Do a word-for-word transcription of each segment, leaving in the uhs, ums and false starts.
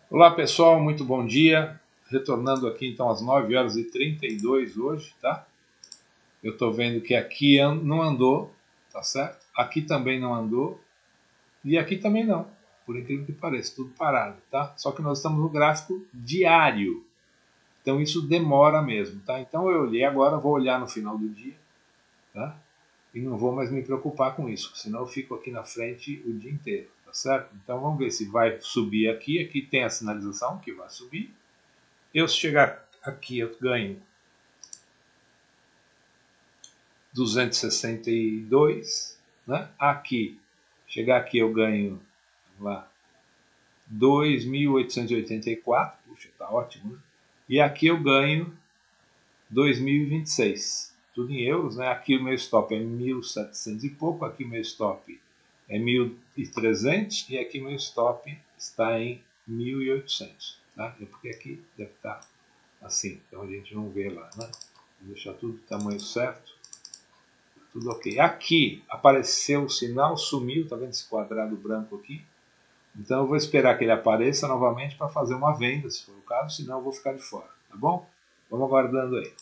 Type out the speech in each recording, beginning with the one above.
Olá pessoal, muito bom dia. Retornando aqui então às nove horas e trinta e dois hoje, tá? Eu estou vendo que aqui não andou, tá certo? Aqui também não andou e aqui também não, por incrível que pareça, tudo parado, tá? Só que nós estamos no gráfico diário, então isso demora mesmo, tá? Então eu olhei agora, vou olhar no final do dia, tá? E não vou mais me preocupar com isso, senão eu fico aqui na frente o dia inteiro, tá certo? Então vamos ver se vai subir aqui, aqui tem a sinalização que vai subir. Eu, se chegar aqui, eu ganho duzentos e sessenta e dois, né? Aqui, chegar aqui eu ganho, vamos lá, dois mil oitocentos e oitenta e quatro, puxa, tá ótimo, né? E aqui eu ganho dois mil e vinte e seis, tudo em euros, né? Aqui o meu stop é mil e setecentos e pouco, aqui o meu stop é mil e trezentos e aqui o meu stop está em mil e oitocentos, tá? É porque aqui deve estar assim, então a gente não vê lá, né? Vou deixar tudo do tamanho certo. Tudo ok. Aqui apareceu o sinal, sumiu, tá vendo esse quadrado branco aqui? Então eu vou esperar que ele apareça novamente para fazer uma venda, se for o caso, senão eu vou ficar de fora, tá bom? Vamos aguardando aí.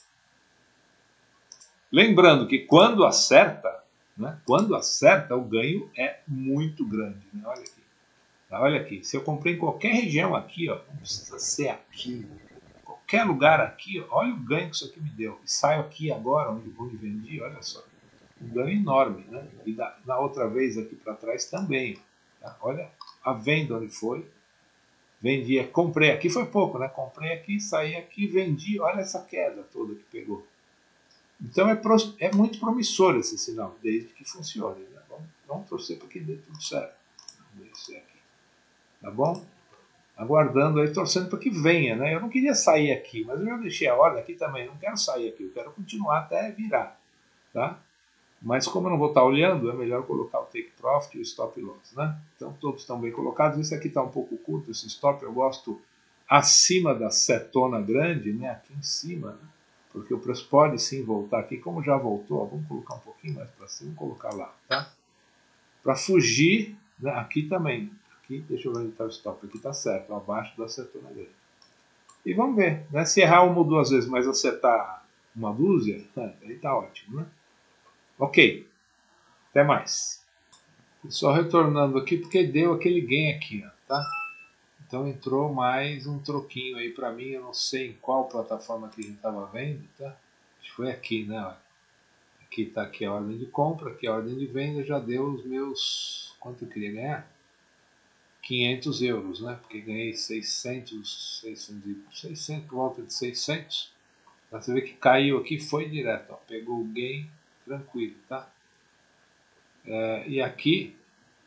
Lembrando que quando acerta, né, quando acerta, o ganho é muito grande, né? Olha aqui. Tá, olha aqui, se eu comprei em qualquer região aqui, ó, não precisa ser aqui, qualquer lugar aqui, ó, olha o ganho que isso aqui me deu. E saio aqui agora, onde, onde vendi, olha só. Um ganho enorme, né? E da, na outra vez aqui para trás também. Tá? Olha a venda onde foi. Vendi, comprei aqui, foi pouco, né? Comprei aqui, saí aqui, vendi. Olha essa queda toda que pegou. Então é, pro, é muito promissor esse sinal, desde que funcione. Né? Vamos, vamos torcer para que dê tudo certo. Vamos ver isso aqui. Tá bom? Aguardando aí, torcendo para que venha, né? Eu não queria sair aqui, mas eu já deixei a ordem aqui também. Não quero sair aqui, eu quero continuar até virar, tá? Mas como eu não vou estar olhando, é melhor colocar o take profit e o stop loss, né? Então todos estão bem colocados. Esse aqui está um pouco curto, esse stop eu gosto acima da setona grande, né? Aqui em cima, né? Porque o preço pode sim voltar aqui, como já voltou, ó, vamos colocar um pouquinho mais para cima, vamos colocar lá, tá? Para fugir, né? Aqui também, aqui, deixa eu ver onde está o stop, aqui está certo, abaixo da setona grande. E vamos ver, né? Se errar uma ou duas vezes, mas acertar uma dúzia, aí está ótimo, né? Ok, até mais. Só retornando aqui porque deu aquele gain aqui, ó, tá? Então entrou mais um troquinho aí para mim, eu não sei em qual plataforma que a gente estava vendo, tá? Acho que foi aqui, né? Aqui está aqui a ordem de compra, aqui a ordem de venda, já deu os meus... Quanto eu queria ganhar? quinhentos euros, né? Porque ganhei seiscentos, seiscentos, seiscentos, por volta de seiscentos. Você vê que caiu aqui, foi direto, ó, pegou o gain tranquilo, tá? É, e aqui,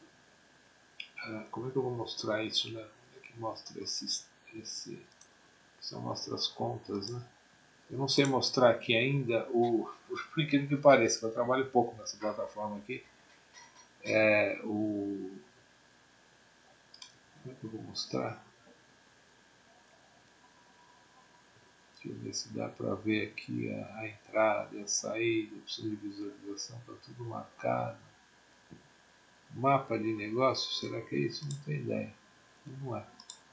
é, como é que eu vou mostrar isso, né? Como é que mostra esse, esse, só mostra as contas, né? Eu não sei mostrar aqui ainda o, por incrível que pareça, eu trabalho pouco nessa plataforma aqui, é o, como é que eu vou mostrar? Deixa eu ver se dá para ver aqui a, a entrada e a saída, opção de visualização, está tudo marcado. Mapa de negócio, será que é isso? Não tenho ideia. Não é.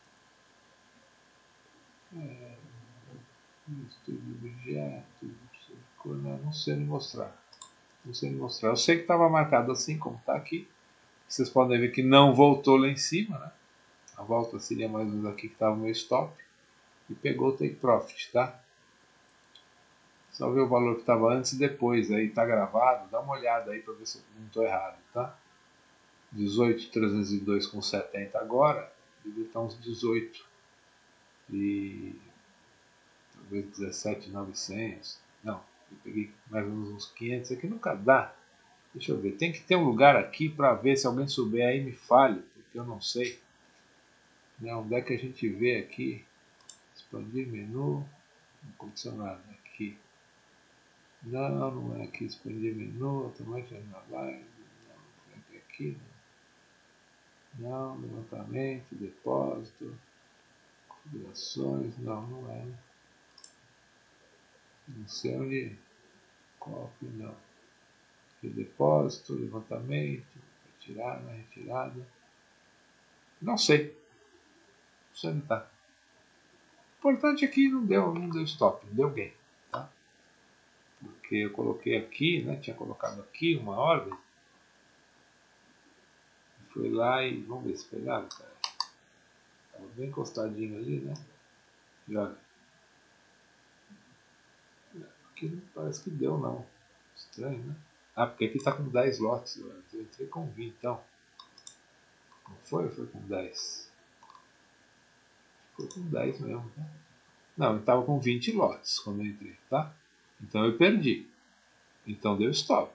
é estudo de objeto, não, não sei me mostrar. Não sei me mostrar. Eu sei que estava marcado assim, como está aqui. Vocês podem ver que não voltou lá em cima, né? A volta seria mais ou menos aqui que estava o meu stop. E pegou o take profit, tá? Só ver o valor que estava antes e depois, aí tá gravado, dá uma olhada aí para ver se eu não estou errado, tá? dezoito mil trezentos e dois vírgula setenta agora, devia estar uns dezoito e talvez dezessete mil e novecentos. Não, eu peguei mais ou menos uns quinhentos aqui, nunca dá. Deixa eu ver, tem que ter um lugar aqui para ver, se alguém souber aí me fale, porque eu não sei. Né, onde é que a gente vê aqui? Expandir menu, condicionado aqui. Não, não é aqui, expandir menu, automaticamente na live, não, é aqui, não, levantamento, depósito, configurações, não, não é. Não sei onde, copy, não. Aqui, depósito, levantamento, retirada, retirada. Não sei. Isso ele tá. O importante aqui não deu, não deu stop, deu gain. Tá? Porque eu coloquei aqui, né? Tinha colocado aqui uma ordem. Fui lá e vamos ver se pegaram, cara. Tava bem encostadinho ali, né? Já. Aqui não parece que deu não. Estranho, né? Ah, porque aqui tá com dez lotes. Eu entrei com vinte, então. Não foi ou foi com dez? Foi com dez mesmo, né? Não, eu tava com vinte lotes quando eu entrei, tá? Então eu perdi. Então deu stop.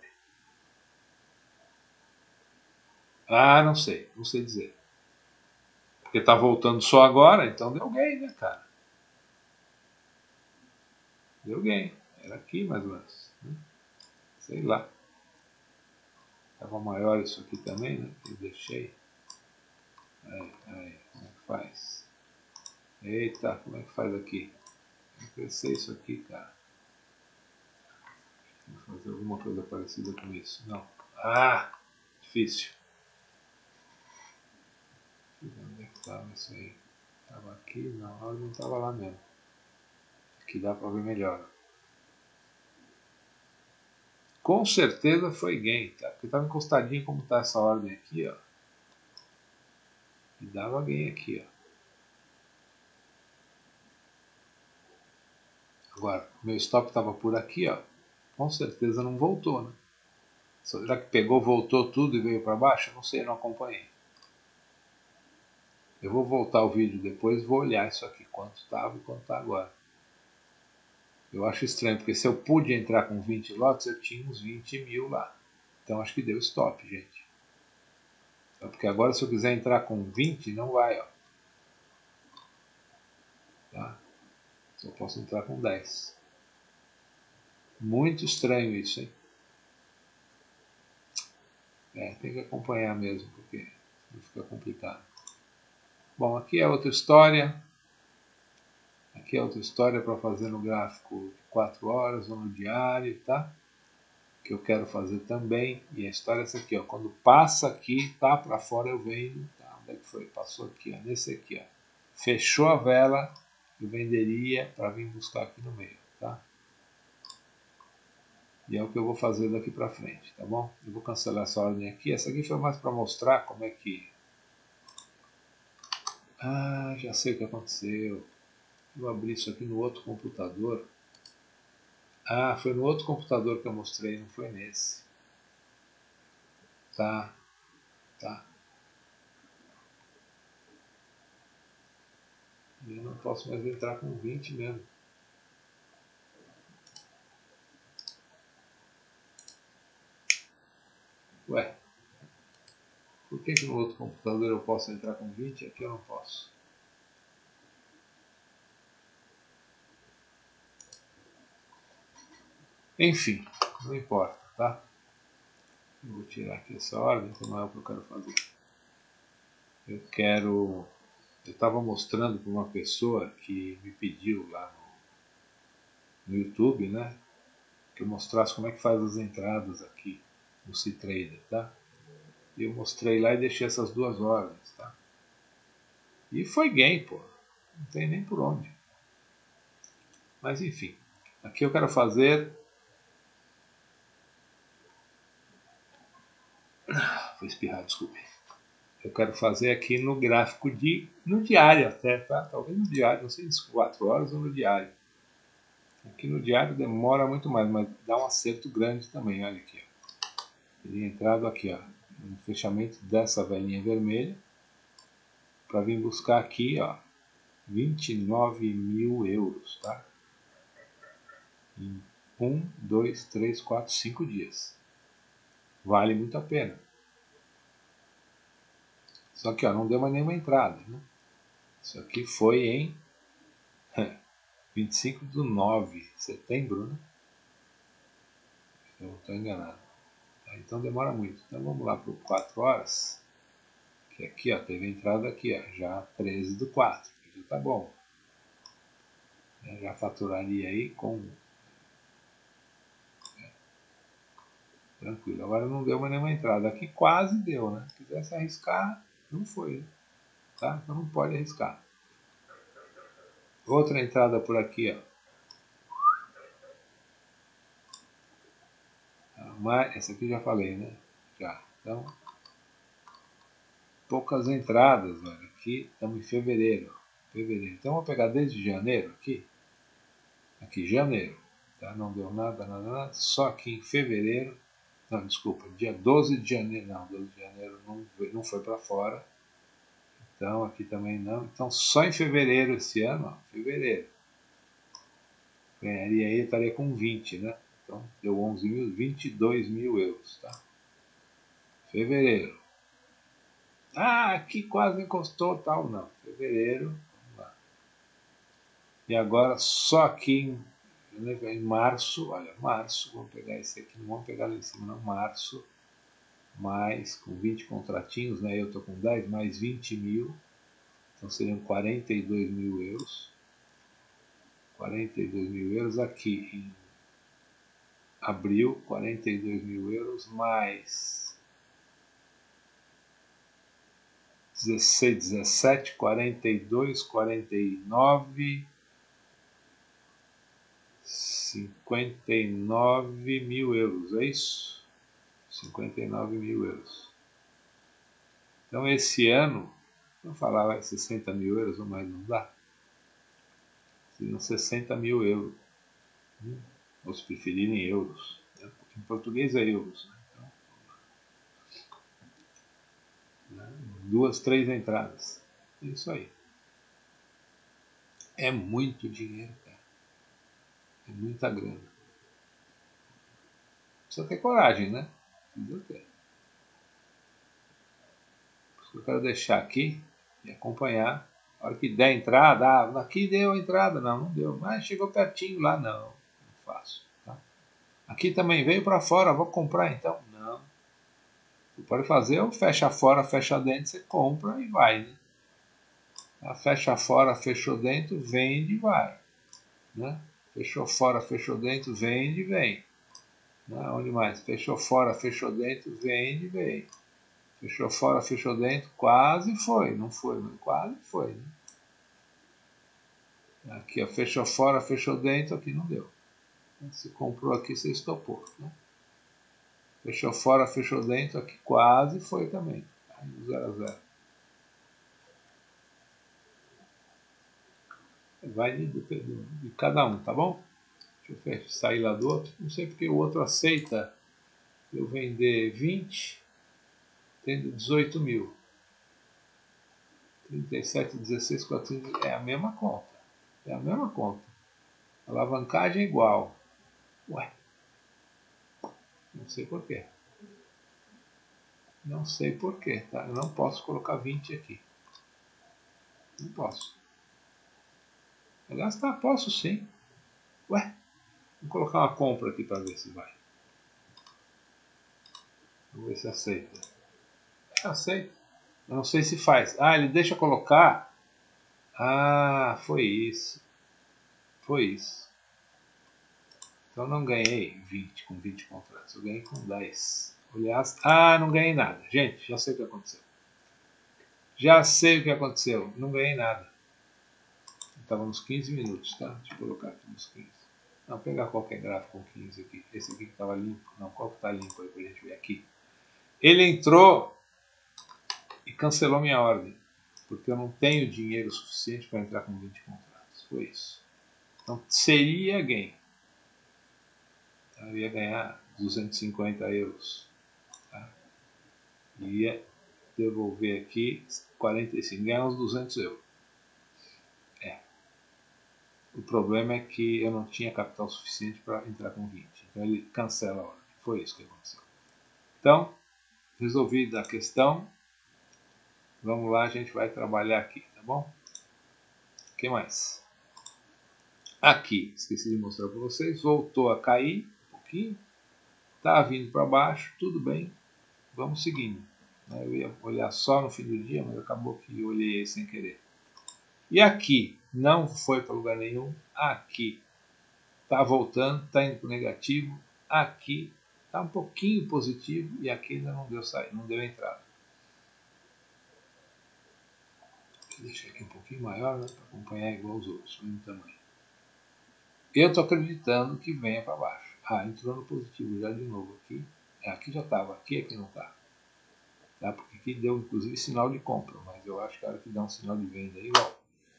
Ah, não sei, não sei dizer. Porque tá voltando só agora, então deu gain, né, cara? Deu gain. Era aqui mais ou menos. Né? Sei lá. Tava maior isso aqui também, né? Eu deixei. Aí, aí, como é que faz? Eita, como é que faz aqui? Vou crescer isso aqui, cara. Vou fazer alguma coisa parecida com isso. Não. Ah! Difícil. Onde é que estava isso aí? Estava aqui? Não, ela não estava lá mesmo. Aqui dá para ver melhor. Com certeza foi gain, tá? Porque estava encostadinho como está essa ordem aqui, ó. E dava gain aqui, ó. Agora, meu stop estava por aqui, ó. Com certeza não voltou, né? Será que pegou, voltou tudo e veio para baixo? Eu não sei, não acompanhei. Eu vou voltar o vídeo depois e vou olhar isso aqui, quanto estava e quanto está agora. Eu acho estranho, porque se eu pude entrar com vinte lotes, eu tinha uns vinte mil lá. Então acho que deu stop, gente. Porque agora se eu quiser entrar com vinte, não vai, ó. Tá? Só posso entrar com dez. Muito estranho isso, hein? É, tem que acompanhar mesmo, porque não fica complicado. Bom, aqui é outra história. Aqui é outra história para fazer no gráfico de quatro horas ou no diário, tá? Que eu quero fazer também. E a história é essa aqui, ó. Quando passa aqui, tá para fora eu vendo. Tá? Onde é que foi? Passou aqui, ó. Nesse aqui, ó. Fechou a vela, eu venderia para vir buscar aqui no meio, tá? E é o que eu vou fazer daqui para frente, tá bom? Eu vou cancelar essa ordem aqui. Essa aqui foi mais para mostrar como é que... Ah, já sei o que aconteceu. Vou abrir isso aqui no outro computador. Ah, foi no outro computador que eu mostrei, não foi nesse. Tá, tá. Eu não posso mais entrar com vinte mesmo. Ué, por que, que no outro computador eu posso entrar com vinte e aqui eu não posso? Enfim, não importa, tá? Eu vou tirar aqui essa ordem, que não é o que eu quero fazer. Eu quero... Eu estava mostrando para uma pessoa que me pediu lá no, no YouTube, né? Que eu mostrasse como é que faz as entradas aqui no C-Trader, tá? E eu mostrei lá e deixei essas duas ordens, tá? E foi gain, pô. Não tem nem por onde. Mas enfim, aqui eu quero fazer... Vou espirrar, desculpe. Eu quero fazer aqui no gráfico de... no diário até, tá? Talvez no diário, não sei se quatro horas ou no diário. Aqui no diário demora muito mais, mas dá um acerto grande também, olha aqui, ó. Teria entrado aqui, ó, no fechamento dessa velhinha vermelha, para vir buscar aqui, ó, vinte e nove mil euros, tá? Em um, dois, três, quatro, cinco dias. Vale muito a pena. Só que, ó, não deu mais nenhuma entrada, né? Isso aqui foi em vinte e cinco de nove de setembro, né? Eu não estou enganado. Então demora muito. Então vamos lá para quatro horas. Que aqui, ó, teve entrada aqui, ó, já treze do quatro. Já tá bom. Eu já faturaria aí com... É, tranquilo. Agora não deu mais nenhuma entrada. Aqui quase deu, né? Se quisesse arriscar, não foi. Tá? Então não pode arriscar. Outra entrada por aqui, ó. Mas essa aqui já falei, né? Já. Então, poucas entradas, olha. Aqui estamos em fevereiro. Fevereiro. Então, vou pegar desde janeiro aqui. Aqui, janeiro. Tá? Não deu nada, nada, nada. Só aqui em fevereiro. Não, desculpa. Dia doze de janeiro. Não, doze de janeiro não, não foi para fora. Então, aqui também não. Então, só em fevereiro esse ano, ó. Fevereiro. Ganharia aí, estaria com vinte, né? Então, deu onze mil, vinte e dois mil euros, tá? Fevereiro. Ah, aqui quase encostou, tal, não. Fevereiro, vamos lá. E agora, só aqui em, em março, olha, março, vamos pegar esse aqui, não vamos pegar lá em cima, não, março, mais, com vinte contratinhos, né? Eu estou com dez, mais vinte mil, então seriam quarenta e dois mil euros. quarenta e dois mil euros aqui em abril, quarenta e dois mil euros, mais dezesseis, dezessete, quarenta e dois, quarenta e nove, cinquenta e nove mil euros, é isso? cinquenta e nove mil euros. Então esse ano, vamos falar sessenta mil euros, mas não dá. Seriam sessenta mil euros. Ou se preferirem euros. Em português é euros. Né? Então, duas, três entradas. É isso aí. É muito dinheiro, cara. É muita grana. Precisa ter coragem, né? Precisa ter. Por isso que eu quero deixar aqui e acompanhar. A hora que der entrada, ah, aqui deu a entrada, não, não deu. Mas chegou pertinho lá, não. Não faço. Tá? Aqui também veio para fora, vou comprar então? Não. Você pode fazer ou fecha fora, fecha dentro, você compra e vai, né? A fecha fora, fechou dentro, vende e vai. Né? Fechou fora, fechou dentro, vende e vem. Né? Onde mais? Fechou fora, fechou dentro, vende e vem. Fechou fora, fechou dentro, quase foi. Não foi, mas quase foi. Né? Aqui, ó, fechou fora, fechou dentro, aqui não deu. Se comprou aqui, você estopou. Né? Fechou fora, fechou dentro, aqui quase foi também. Aí, zero a zero. Vai de, de, de cada um, tá bom? Deixa eu sair lá do outro. Não sei porque o outro aceita eu vender vinte, tendo dezoito mil. trinta e sete, dezesseis, quatorze. É a mesma conta. É a mesma conta. Alavancagem é igual. Ué. Não sei porquê. Não sei porquê, tá? Eu não posso colocar vinte aqui. Não posso. Aliás, tá, posso sim. Ué. Vou colocar uma compra aqui para ver se vai. Vamos ver se aceita. Aceita. Eu não sei se faz. Ah, ele deixa colocar. Ah, foi isso. Foi isso. Então não ganhei vinte com vinte contratos. Eu ganhei com dez. Aliás, ah, não ganhei nada. Gente, já sei o que aconteceu. Já sei o que aconteceu. Não ganhei nada. Estava nos quinze minutos, tá? Deixa eu colocar aqui nos quinze. Não, vou pegar qualquer gráfico com quinze aqui. Esse aqui que estava limpo. Não, qual que está limpo aí pra gente ver aqui? Ele entrou e cancelou minha ordem. Porque eu não tenho dinheiro suficiente para entrar com vinte contratos. Foi isso. Então seria gain. Eu ia ganhar duzentos e cinquenta euros. Tá? Ia devolver aqui quarenta e cinco. Ganhar uns duzentos euros. É. O problema é que eu não tinha capital suficiente para entrar com vinte. Então ele cancela a ordem. Foi isso que aconteceu. Então, resolvida a questão. Vamos lá, a gente vai trabalhar aqui, tá bom? O que mais? Aqui, esqueci de mostrar para vocês, voltou a cair um pouquinho. Tá vindo para baixo, tudo bem. Vamos seguindo. Eu ia olhar só no fim do dia, mas acabou que eu olhei sem querer. E aqui, não foi para lugar nenhum. Aqui, está voltando, está indo para o negativo. Aqui, está um pouquinho positivo. E aqui ainda não deu saída, não deu entrada. deixar aqui um pouquinho maior, né, para acompanhar igual os outros, mesmo tamanho. Eu estou acreditando que venha para baixo. Ah, entrou no positivo já de novo aqui. É, aqui já estava, aqui é que não está. Tá? Porque aqui deu inclusive sinal de compra, mas eu acho que a hora que dá um sinal de venda aí, volta.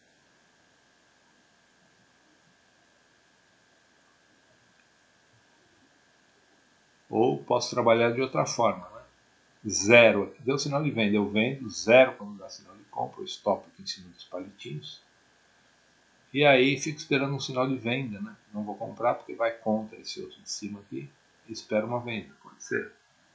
Ou posso trabalhar de outra forma, né? Zero aqui, deu sinal de venda, eu vendo, zero quando dá sinal de compra, eu stop aqui em cima dos palitinhos. E aí fico esperando um sinal de venda, né? Não vou comprar porque vai contra esse outro de cima aqui. E espero uma venda, pode ser.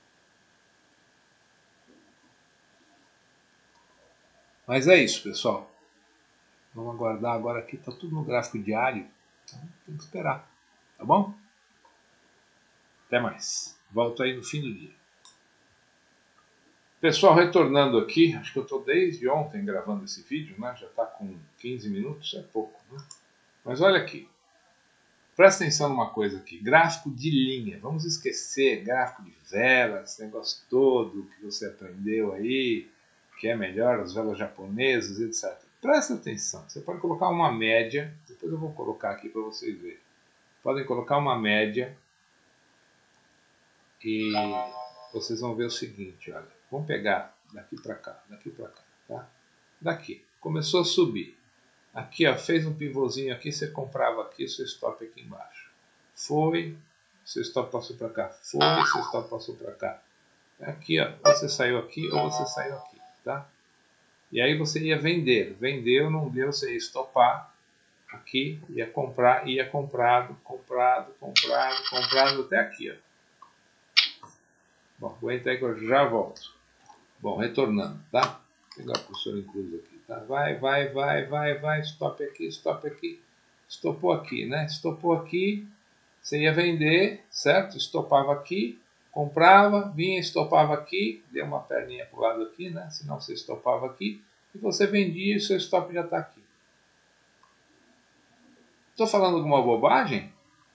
Mas é isso, pessoal. Vamos aguardar agora aqui, está tudo no gráfico diário. Então tem que esperar, tá bom? Até mais. Volto aí no fim do dia. Pessoal, retornando aqui, acho que eu estou desde ontem gravando esse vídeo, né? Já está com quinze minutos, é pouco, né? Mas olha aqui. Presta atenção numa coisa aqui, gráfico de linha. Vamos esquecer gráfico de velas, esse negócio todo que você aprendeu aí, que é melhor, as velas japonesas, etcétera. Presta atenção, você pode colocar uma média, depois eu vou colocar aqui para vocês verem. Podem colocar uma média e vocês vão ver o seguinte, olha. Vamos pegar daqui para cá, daqui para cá, tá? Daqui, começou a subir. Aqui, ó, fez um pivôzinho aqui, você comprava aqui, seu stop aqui embaixo. Foi, seu stop passou para cá. Foi, seu stop passou para cá. Aqui, ó, você saiu aqui ou você saiu aqui, tá? E aí você ia vender. Vendeu, não deu, você ia stopar aqui, ia comprar, ia comprado, comprado, comprado, comprado até aqui, ó. Bom, aguenta aí que eu já volto. Bom, retornando, tá? Vou pegar o cursor em cruz aqui, tá? Vai, vai, vai, vai, vai, stop aqui, stop aqui. Estopou aqui, né? Estopou aqui, você ia vender, certo? Estopava aqui, comprava, vinha, estopava aqui, deu uma perninha pro lado aqui, né? Senão você estopava aqui, e você vendia e o seu stop já está aqui. Estou falando alguma bobagem?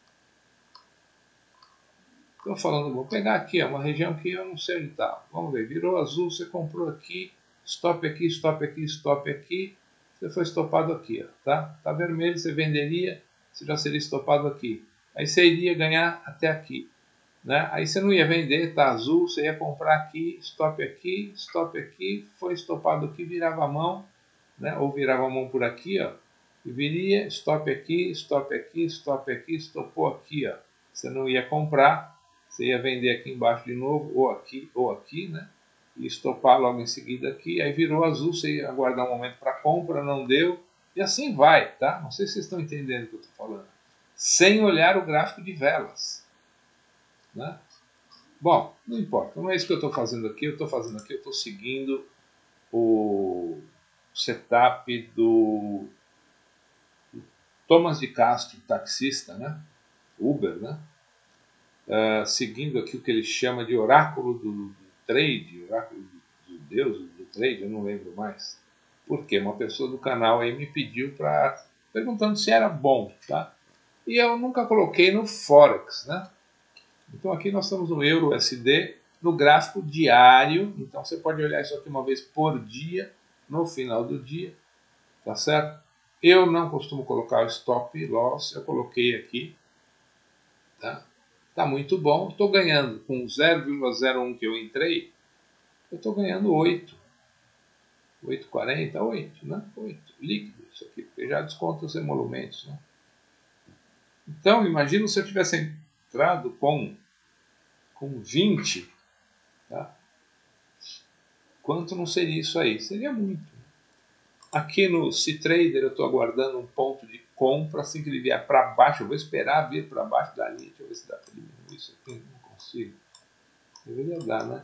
Estou falando, vou pegar aqui, ó, uma região que eu não sei onde está. Vamos ver, virou azul, você comprou aqui, stop aqui, stop aqui, stop aqui, você foi estopado aqui, ó, tá? Tá vermelho, você venderia, você já seria estopado aqui. Aí você iria ganhar até aqui, né? Aí você não ia vender, tá azul, você ia comprar aqui, stop aqui, stop aqui, foi estopado aqui, virava a mão, né? Ou virava a mão por aqui, ó, e viria, stop aqui, stop aqui, stop aqui, estopou aqui, ó. Você não ia comprar, você ia vender aqui embaixo de novo, ou aqui, ou aqui, né? E estopar logo em seguida aqui, aí virou azul, você ia aguardar um momento para compra, não deu, e assim vai, tá? Não sei se vocês estão entendendo o que eu estou falando. Sem olhar o gráfico de velas, né? Bom, não importa, não é isso que eu estou fazendo aqui, eu estou fazendo aqui, eu estou seguindo o setup do Thomas de Castro, taxista, né? Uber, né? Uh, seguindo aqui o que ele chama de oráculo do, do trade, oráculo do, do Deus do trade, eu não lembro mais. Porque uma pessoa do canal aí me pediu para perguntando se era bom, tá? E eu nunca coloquei no Forex, né? Então aqui nós estamos no Euro U S D, no gráfico diário, então você pode olhar isso aqui uma vez por dia, no final do dia, tá certo? Eu não costumo colocar o stop loss, eu coloquei aqui, tá? Tá muito bom, estou ganhando com zero vírgula zero um que eu entrei, eu estou ganhando oito, oito vírgula quarenta, oito, né? oito, líquido isso aqui, porque já desconta os emolumentos, né? Então, imagina se eu tivesse entrado com, com vinte, tá? Quanto não seria isso aí? Seria muito. Aqui no C-Trader eu estou aguardando um ponto de compra, assim que ele vier para baixo, eu vou esperar vir para baixo da linha, deixa eu ver se dá para diminuir isso aqui, não consigo. Deveria dar, né?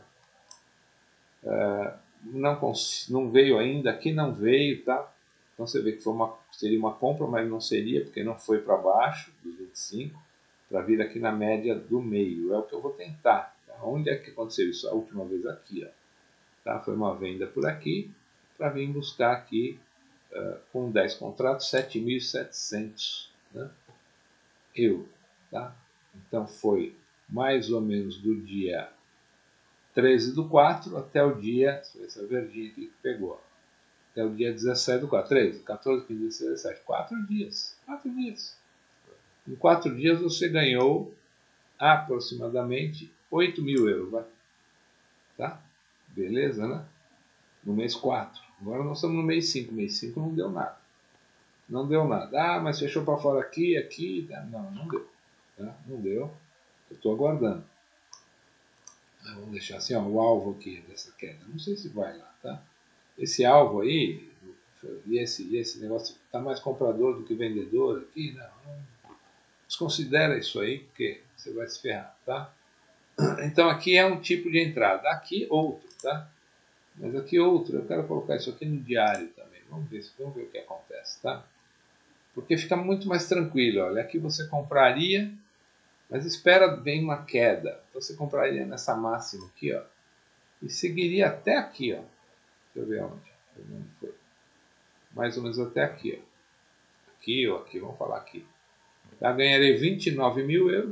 Uh, não, não veio ainda, aqui não veio, tá? Então você vê que foi uma, seria uma compra, mas não seria, porque não foi para baixo dos vinte e cinco, para vir aqui na média do meio. É o que eu vou tentar. Tá? Onde é que aconteceu isso? A última vez aqui, ó. Tá? Foi uma venda por aqui, para vir buscar aqui uh, com dez contratos, sete mil e setecentos, né? euros. Tá? Então foi mais ou menos do dia treze do quatro até o dia, essa verdinha aqui que pegou. Até o dia dezessete do quatro, treze, quatorze, quinze, dezesseis, dezessete. Quatro dias. Quatro dias. Em quatro dias você ganhou aproximadamente oito mil euros. Vai? Tá? Beleza, né? No mês quatro. Agora nós estamos no mês cinco. Mês cinco não deu nada. Não deu nada. Ah, mas fechou para fora aqui, aqui. Não, não deu. Tá? Não deu. Eu estou aguardando. Ah, vamos deixar assim, ó, o alvo aqui dessa queda. Não sei se vai lá, tá? Esse alvo aí, e esse, e esse negócio, está mais comprador do que vendedor aqui? Não, não. Desconsidera isso aí, porque você vai se ferrar, tá? Então aqui é um tipo de entrada. Aqui outro, tá? Mas aqui outro, eu quero colocar isso aqui no diário também. Vamos ver, vamos ver o que acontece, tá? Porque fica muito mais tranquilo. Olha, aqui você compraria, mas espera bem uma queda. Então você compraria nessa máxima aqui, ó, e seguiria até aqui, ó. Deixa eu ver onde. Onde foi. Mais ou menos até aqui, ó. Aqui ou aqui, vamos falar aqui. Tá? Ganharei vinte e nove mil euros.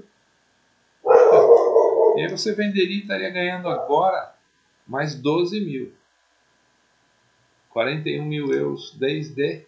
E aí você venderia e estaria ganhando agora mais doze mil. quarenta e um mil euros desde...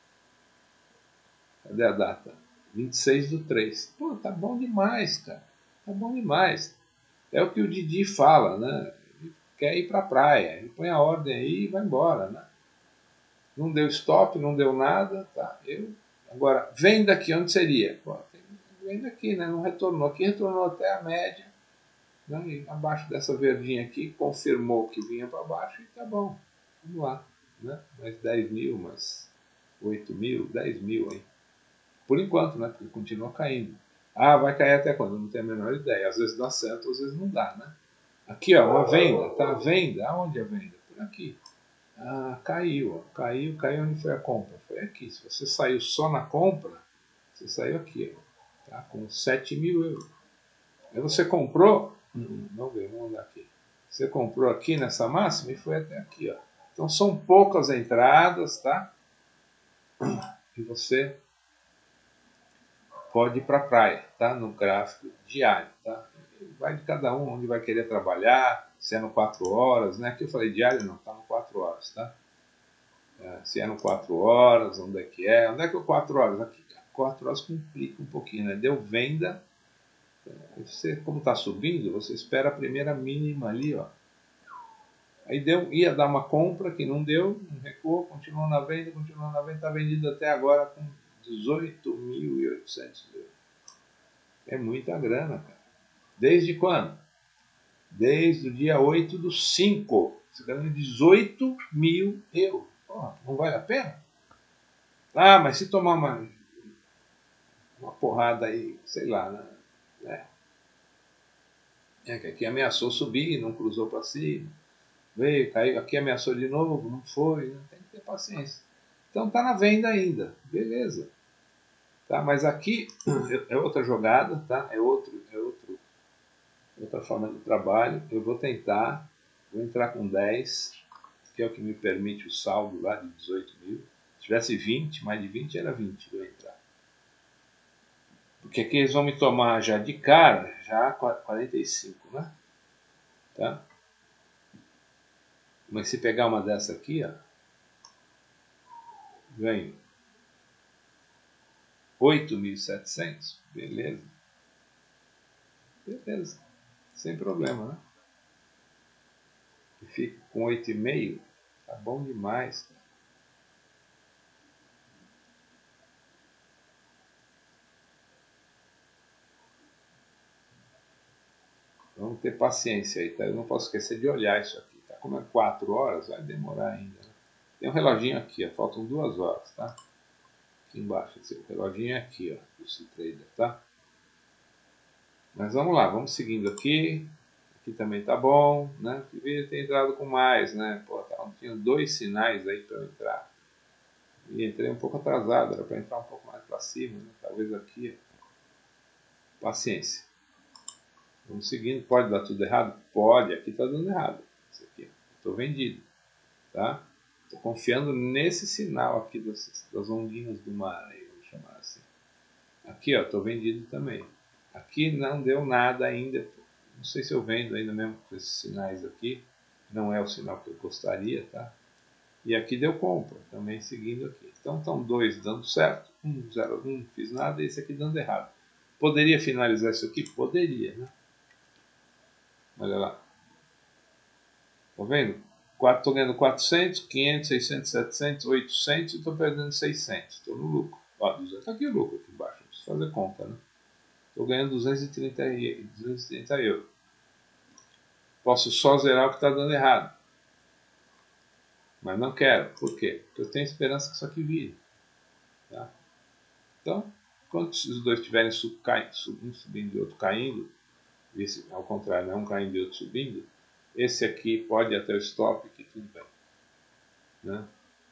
Cadê a data? vinte e seis do três. Pô, tá bom demais, cara. Tá bom demais. É o que o Didi fala, né? Ele quer ir pra praia. Ele põe a ordem aí e vai embora, né? Não deu stop, não deu nada, tá? Eu... Agora, venda aqui, onde seria? Pô, tem venda aqui, né? Não retornou. Aqui retornou até a média. Né? E abaixo dessa verdinha aqui, confirmou que vinha para baixo e tá bom. Vamos lá. Né? Mais dez mil, mais oito mil, dez mil aí. Por enquanto, né? Porque continua caindo. Ah, vai cair até quando? Eu não tenho a menor ideia. Às vezes dá certo, às vezes não dá, né? Aqui, ó, uma venda. Tá, venda. Aonde é a venda? Por aqui. Ah, caiu, ó. Caiu, caiu. Onde foi a compra? Foi aqui. Se você saiu só na compra, você saiu aqui, ó. Tá? Com sete mil euros. Aí você comprou... Hum, vamos ver, vamos andar aqui. Você comprou aqui nessa máxima e foi até aqui, ó. Então são poucas entradas, tá? E você pode ir para a praia, tá? No gráfico diário, tá? Vai de cada um onde vai querer trabalhar, se é no quatro horas, né? Aqui eu falei diário, não, tá no quatro horas, tá? É, se é no quatro horas, onde é que é? Onde é que é o quatro horas? Aqui, quatro horas complica um pouquinho, né? Deu venda, você, como está subindo, você espera a primeira mínima ali, ó. Aí deu, ia dar uma compra que não deu, não recuou, continuou na venda, continuou na venda, está vendido até agora com dezoito mil e oitocentos euros. É muita grana, cara. Desde quando? Desde o dia oito do cinco. Você ganha dezoito mil euros. Porra, não vale a pena? Ah, mas se tomar uma, uma porrada aí, sei lá, né? É que aqui ameaçou subir, não cruzou para cima. Veio, caiu, aqui ameaçou de novo, não foi, né? Tem que ter paciência. Então tá na venda ainda, beleza. Tá? Mas aqui é outra jogada, tá? É, outro, é outro, outra forma de trabalho. Eu vou tentar, vou entrar com dez, que é o que me permite o saldo lá de dezoito mil. Se tivesse vinte, mais de vinte era vinte que eu ia entrar. Porque aqui eles vão me tomar já de cara, já quarenta e cinco, né? Tá? Mas se pegar uma dessa aqui, ó, ganho oito mil e setecentos, beleza. Beleza, sem problema, né? E fico com oito e meio, tá bom demais, cara. Vamos ter paciência aí, tá? Eu não posso esquecer de olhar isso aqui, tá? Como é quatro horas, vai demorar ainda, né? Tem um reloginho aqui, ó, faltam duas horas, tá? Aqui embaixo, esse reloginho é aqui, ó, do C-Trader, tá? Mas vamos lá, vamos seguindo aqui. Aqui também tá bom, né? Devia ter entrado com mais, né? Pô, tá, tinha dois sinais aí para eu entrar. E entrei um pouco atrasado, era para entrar um pouco mais para cima, né? Talvez aqui. Paciência. Vamos seguindo. Pode dar tudo errado? Pode. Aqui está dando errado. Isso aqui. Estou vendido. Tá? Estou confiando nesse sinal aqui das, das ondinhas do mar. Aí, vamos chamar assim. Aqui, ó, estou vendido também. Aqui não deu nada ainda. Não sei se eu vendo ainda mesmo com esses sinais aqui. Não é o sinal que eu gostaria, tá? E aqui deu compra, também seguindo aqui. Então estão dois dando certo, um, zero, um, não fiz nada, e esse aqui dando errado. Poderia finalizar isso aqui? Poderia, né? Olha lá. Tá vendo? Estou ganhando quatrocentos, quinhentos, seiscentos, setecentos, oitocentos e estou perdendo seiscentos. Estou no lucro. Ó, duzentos. Tá aqui o lucro aqui embaixo. Não preciso fazer conta, né? Estou ganhando duzentos e trinta, duzentos e trinta euros. Posso só zerar o que está dando errado. Mas não quero. Por quê? Porque eu tenho esperança que isso aqui vire. Tá? Então, quando os dois estiverem um subindo e outro caindo, esse, ao contrário, né? Um caindo e outro subindo, esse aqui pode ir até o stop, que tudo bem. Né?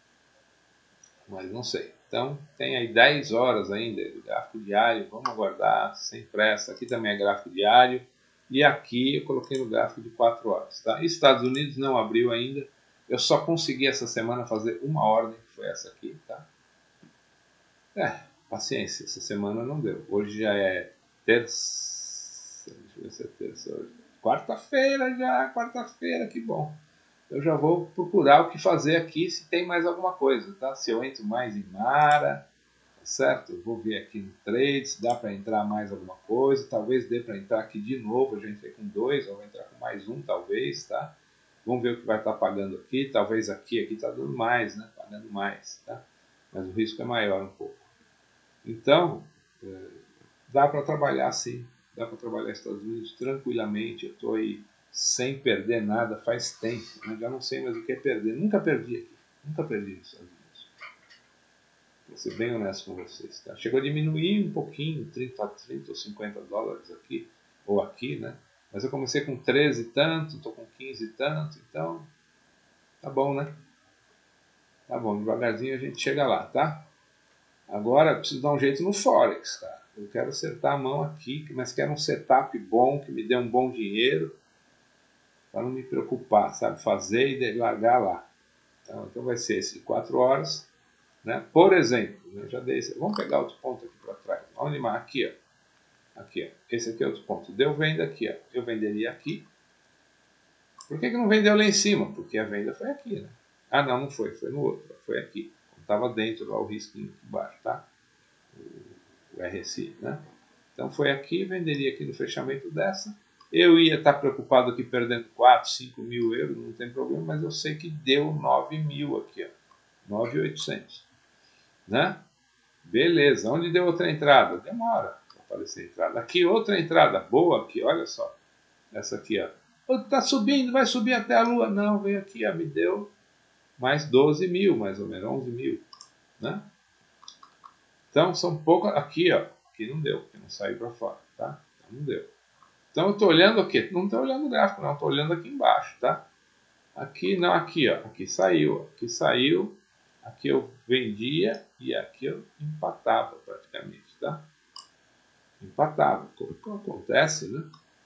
Mas não sei. Então, tem aí dez horas ainda do gráfico diário. Vamos aguardar, sem pressa. Aqui também é gráfico diário. E aqui eu coloquei no gráfico de quatro horas. Tá? Estados Unidos não abriu ainda. Eu só consegui essa semana fazer uma ordem, que foi essa aqui. Tá? É, paciência. Essa semana não deu. Hoje já é terça. Deixa eu ver se é terça hoje. Quarta-feira já. Quarta-feira, que bom. Eu já vou procurar o que fazer aqui, se tem mais alguma coisa, tá? Se eu entro mais em Mara, tá certo? Eu vou ver aqui no trade, se dá para entrar mais alguma coisa, talvez dê para entrar aqui de novo, eu já entrei com dois, eu vou entrar com mais um, talvez, tá? Vamos ver o que vai estar pagando aqui, talvez aqui, aqui está dando mais, né? Pagando mais, tá? Mas o risco é maior um pouco. Então, dá para trabalhar sim, dá para trabalhar Estados Unidos tranquilamente, eu estou aí sem perder nada faz tempo, né? Já não sei mais o que é perder, nunca perdi aqui, nunca perdi nos Estados Unidos. Vou ser bem honesto com vocês, tá? Chegou a diminuir um pouquinho, trinta, trinta ou cinquenta dólares aqui, ou aqui, né? Mas eu comecei com treze e tanto, estou com quinze e tanto, então tá bom, né? Tá bom, devagarzinho a gente chega lá, tá? Agora preciso dar um jeito no Forex, cara. Eu quero acertar a mão aqui, mas quero um setup bom, que me dê um bom dinheiro, para não me preocupar, sabe? Fazer e largar lá. Então, então vai ser esse de quatro horas. Né? Por exemplo, eu já dei esse. Vamos pegar outro ponto aqui para trás. Vamos animar aqui, ó. Aqui, ó. Esse aqui é outro ponto. Deu venda aqui, ó. Eu venderia aqui. Por que, que não vendeu lá em cima? Porque a venda foi aqui, né? Ah, não, não foi. Foi no outro. Foi aqui. Estava dentro lá o risquinho aqui embaixo, tá? O R S I, né? Então foi aqui, venderia aqui no fechamento dessa. Eu ia estar preocupado aqui perdendo quatro, cinco mil euros, não tem problema, mas eu sei que deu nove mil aqui, ó. nove mil e oitocentos. Né? Beleza, onde deu outra entrada? Demora para aparecer a entrada. Aqui outra entrada boa aqui, olha só. Essa aqui, ó. Está subindo, vai subir até a lua. Não, veio aqui, ó, me deu mais doze mil, mais ou menos, onze mil. Né? Então são poucas. Aqui, ó. Aqui não deu, porque não saiu para fora, tá? Então, não deu. Então eu estou olhando aqui, não estou olhando o gráfico, não, estou olhando aqui embaixo, tá? Aqui não, aqui, ó, aqui saiu, aqui saiu, aqui eu vendia e aqui eu empatava praticamente, tá? Empatava, como acontece, né?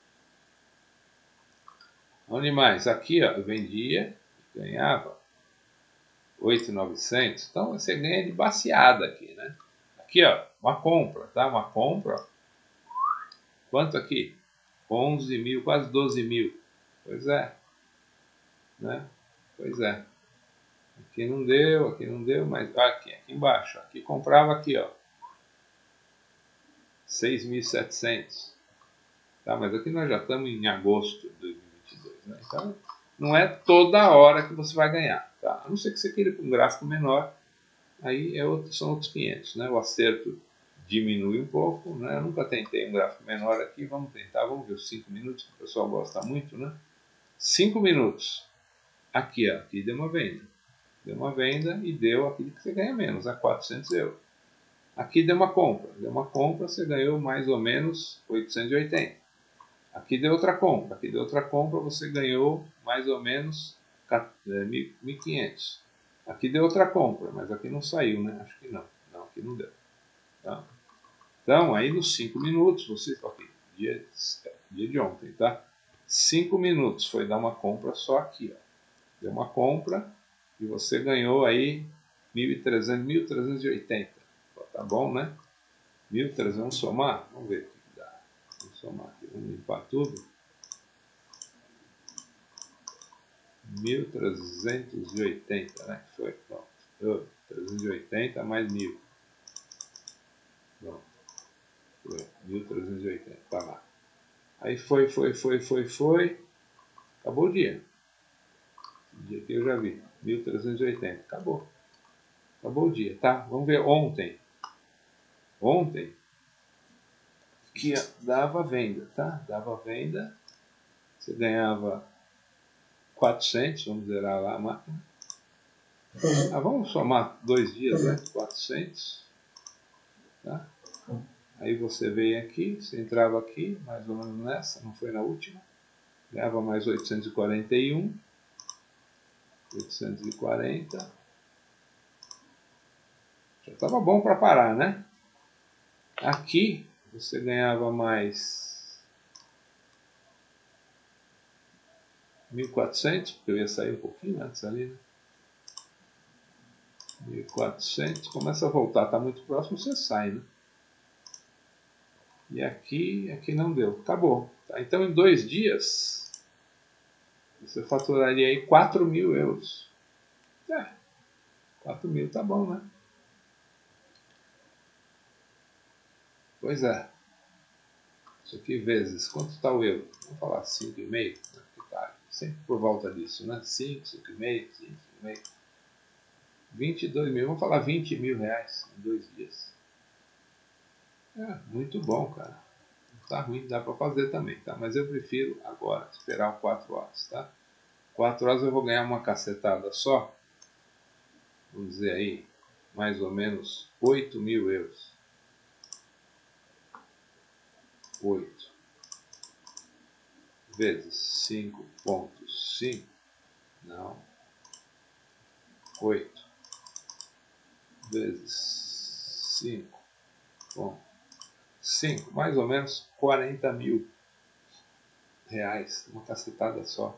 Onde mais? Aqui, ó, eu vendia, ganhava oito mil e novecentos, então você ganha de baseada aqui, né? Aqui, ó, uma compra, tá? Uma compra, ó. Quanto aqui? onze mil, quase doze mil. Pois é. Né? Pois é. Aqui não deu, aqui não deu, mas aqui, aqui embaixo. Aqui comprava aqui, ó. seis mil e setecentos. Tá? Mas aqui nós já estamos em agosto de dois mil e vinte e dois. Né? Então, não é toda hora que você vai ganhar. Tá? A não ser que você queira com um gráfico menor. Aí é outro, são outros quinhentos. Né? O acerto diminui um pouco. Né? Eu nunca tentei um gráfico menor aqui. Vamos tentar, vamos ver os cinco minutos, que o pessoal gosta muito. Né? cinco minutos. Aqui, ó, aqui deu uma venda. Deu uma venda e deu aquilo que você ganha menos, a quatrocentos euros. Aqui deu uma compra. Deu uma compra, você ganhou mais ou menos oitocentos e oitenta. Aqui deu outra compra. Aqui deu outra compra, você ganhou mais ou menos mil e quinhentos. Aqui deu outra compra, mas aqui não saiu, né? Acho que não. Não, aqui não deu. Tá? Então, aí nos cinco minutos, você... Ok, dia, dia de ontem, tá? cinco minutos foi dar uma compra só aqui, ó. Deu uma compra e você ganhou aí mil e trezentos, mil trezentos e oitenta. Tá bom, né? mil e trezentos, vamos somar? Vamos ver o que dá. Vamos somar aqui, vamos limpar tudo. mil trezentos e oitenta, né? Foi, pronto. Oh, trezentos e oitenta mais mil. Pronto. Foi, mil trezentos e oitenta, tá lá. Aí foi, foi, foi, foi, foi. Acabou o dia. O dia que eu já vi. mil trezentos e oitenta. Acabou. Acabou o dia, tá? Vamos ver ontem. Ontem que dava venda, tá? Dava venda. Você ganhava quatrocentos, vamos zerar lá a máquina. Ah, vamos somar dois dias, né? quatrocentos. Tá? Aí você veio aqui, você entrava aqui, mais ou menos nessa, não foi na última. Ganhava mais oitocentos e quarenta e um. oitocentos e quarenta. Já estava bom para parar, né? Aqui você ganhava mais mil e quatrocentos, porque eu ia sair um pouquinho antes ali, né? mil e quatrocentos, começa a voltar, está muito próximo, você sai, né? E aqui, aqui não deu, acabou. Tá? Então em dois dias você faturaria aí quatro mil euros. É, quatro mil tá bom, né? Pois é. Isso aqui vezes, quanto está o euro? Vamos falar cinco vírgula cinco, né? Tá, sempre por volta disso, né? cinco, cinco vírgula cinco, cinco vírgula cinco. vinte e dois mil, vamos falar vinte mil reais em dois dias. É, muito bom, cara. Não tá ruim, dá para fazer também, tá? Mas eu prefiro agora esperar quatro horas, tá? quatro horas eu vou ganhar uma cacetada só. Vamos dizer aí, mais ou menos oito mil euros. oito vezes cinco vírgula cinco. Não. oito vezes cinco vírgula cinco. Mais ou menos quarenta mil reais. Uma cacetada só.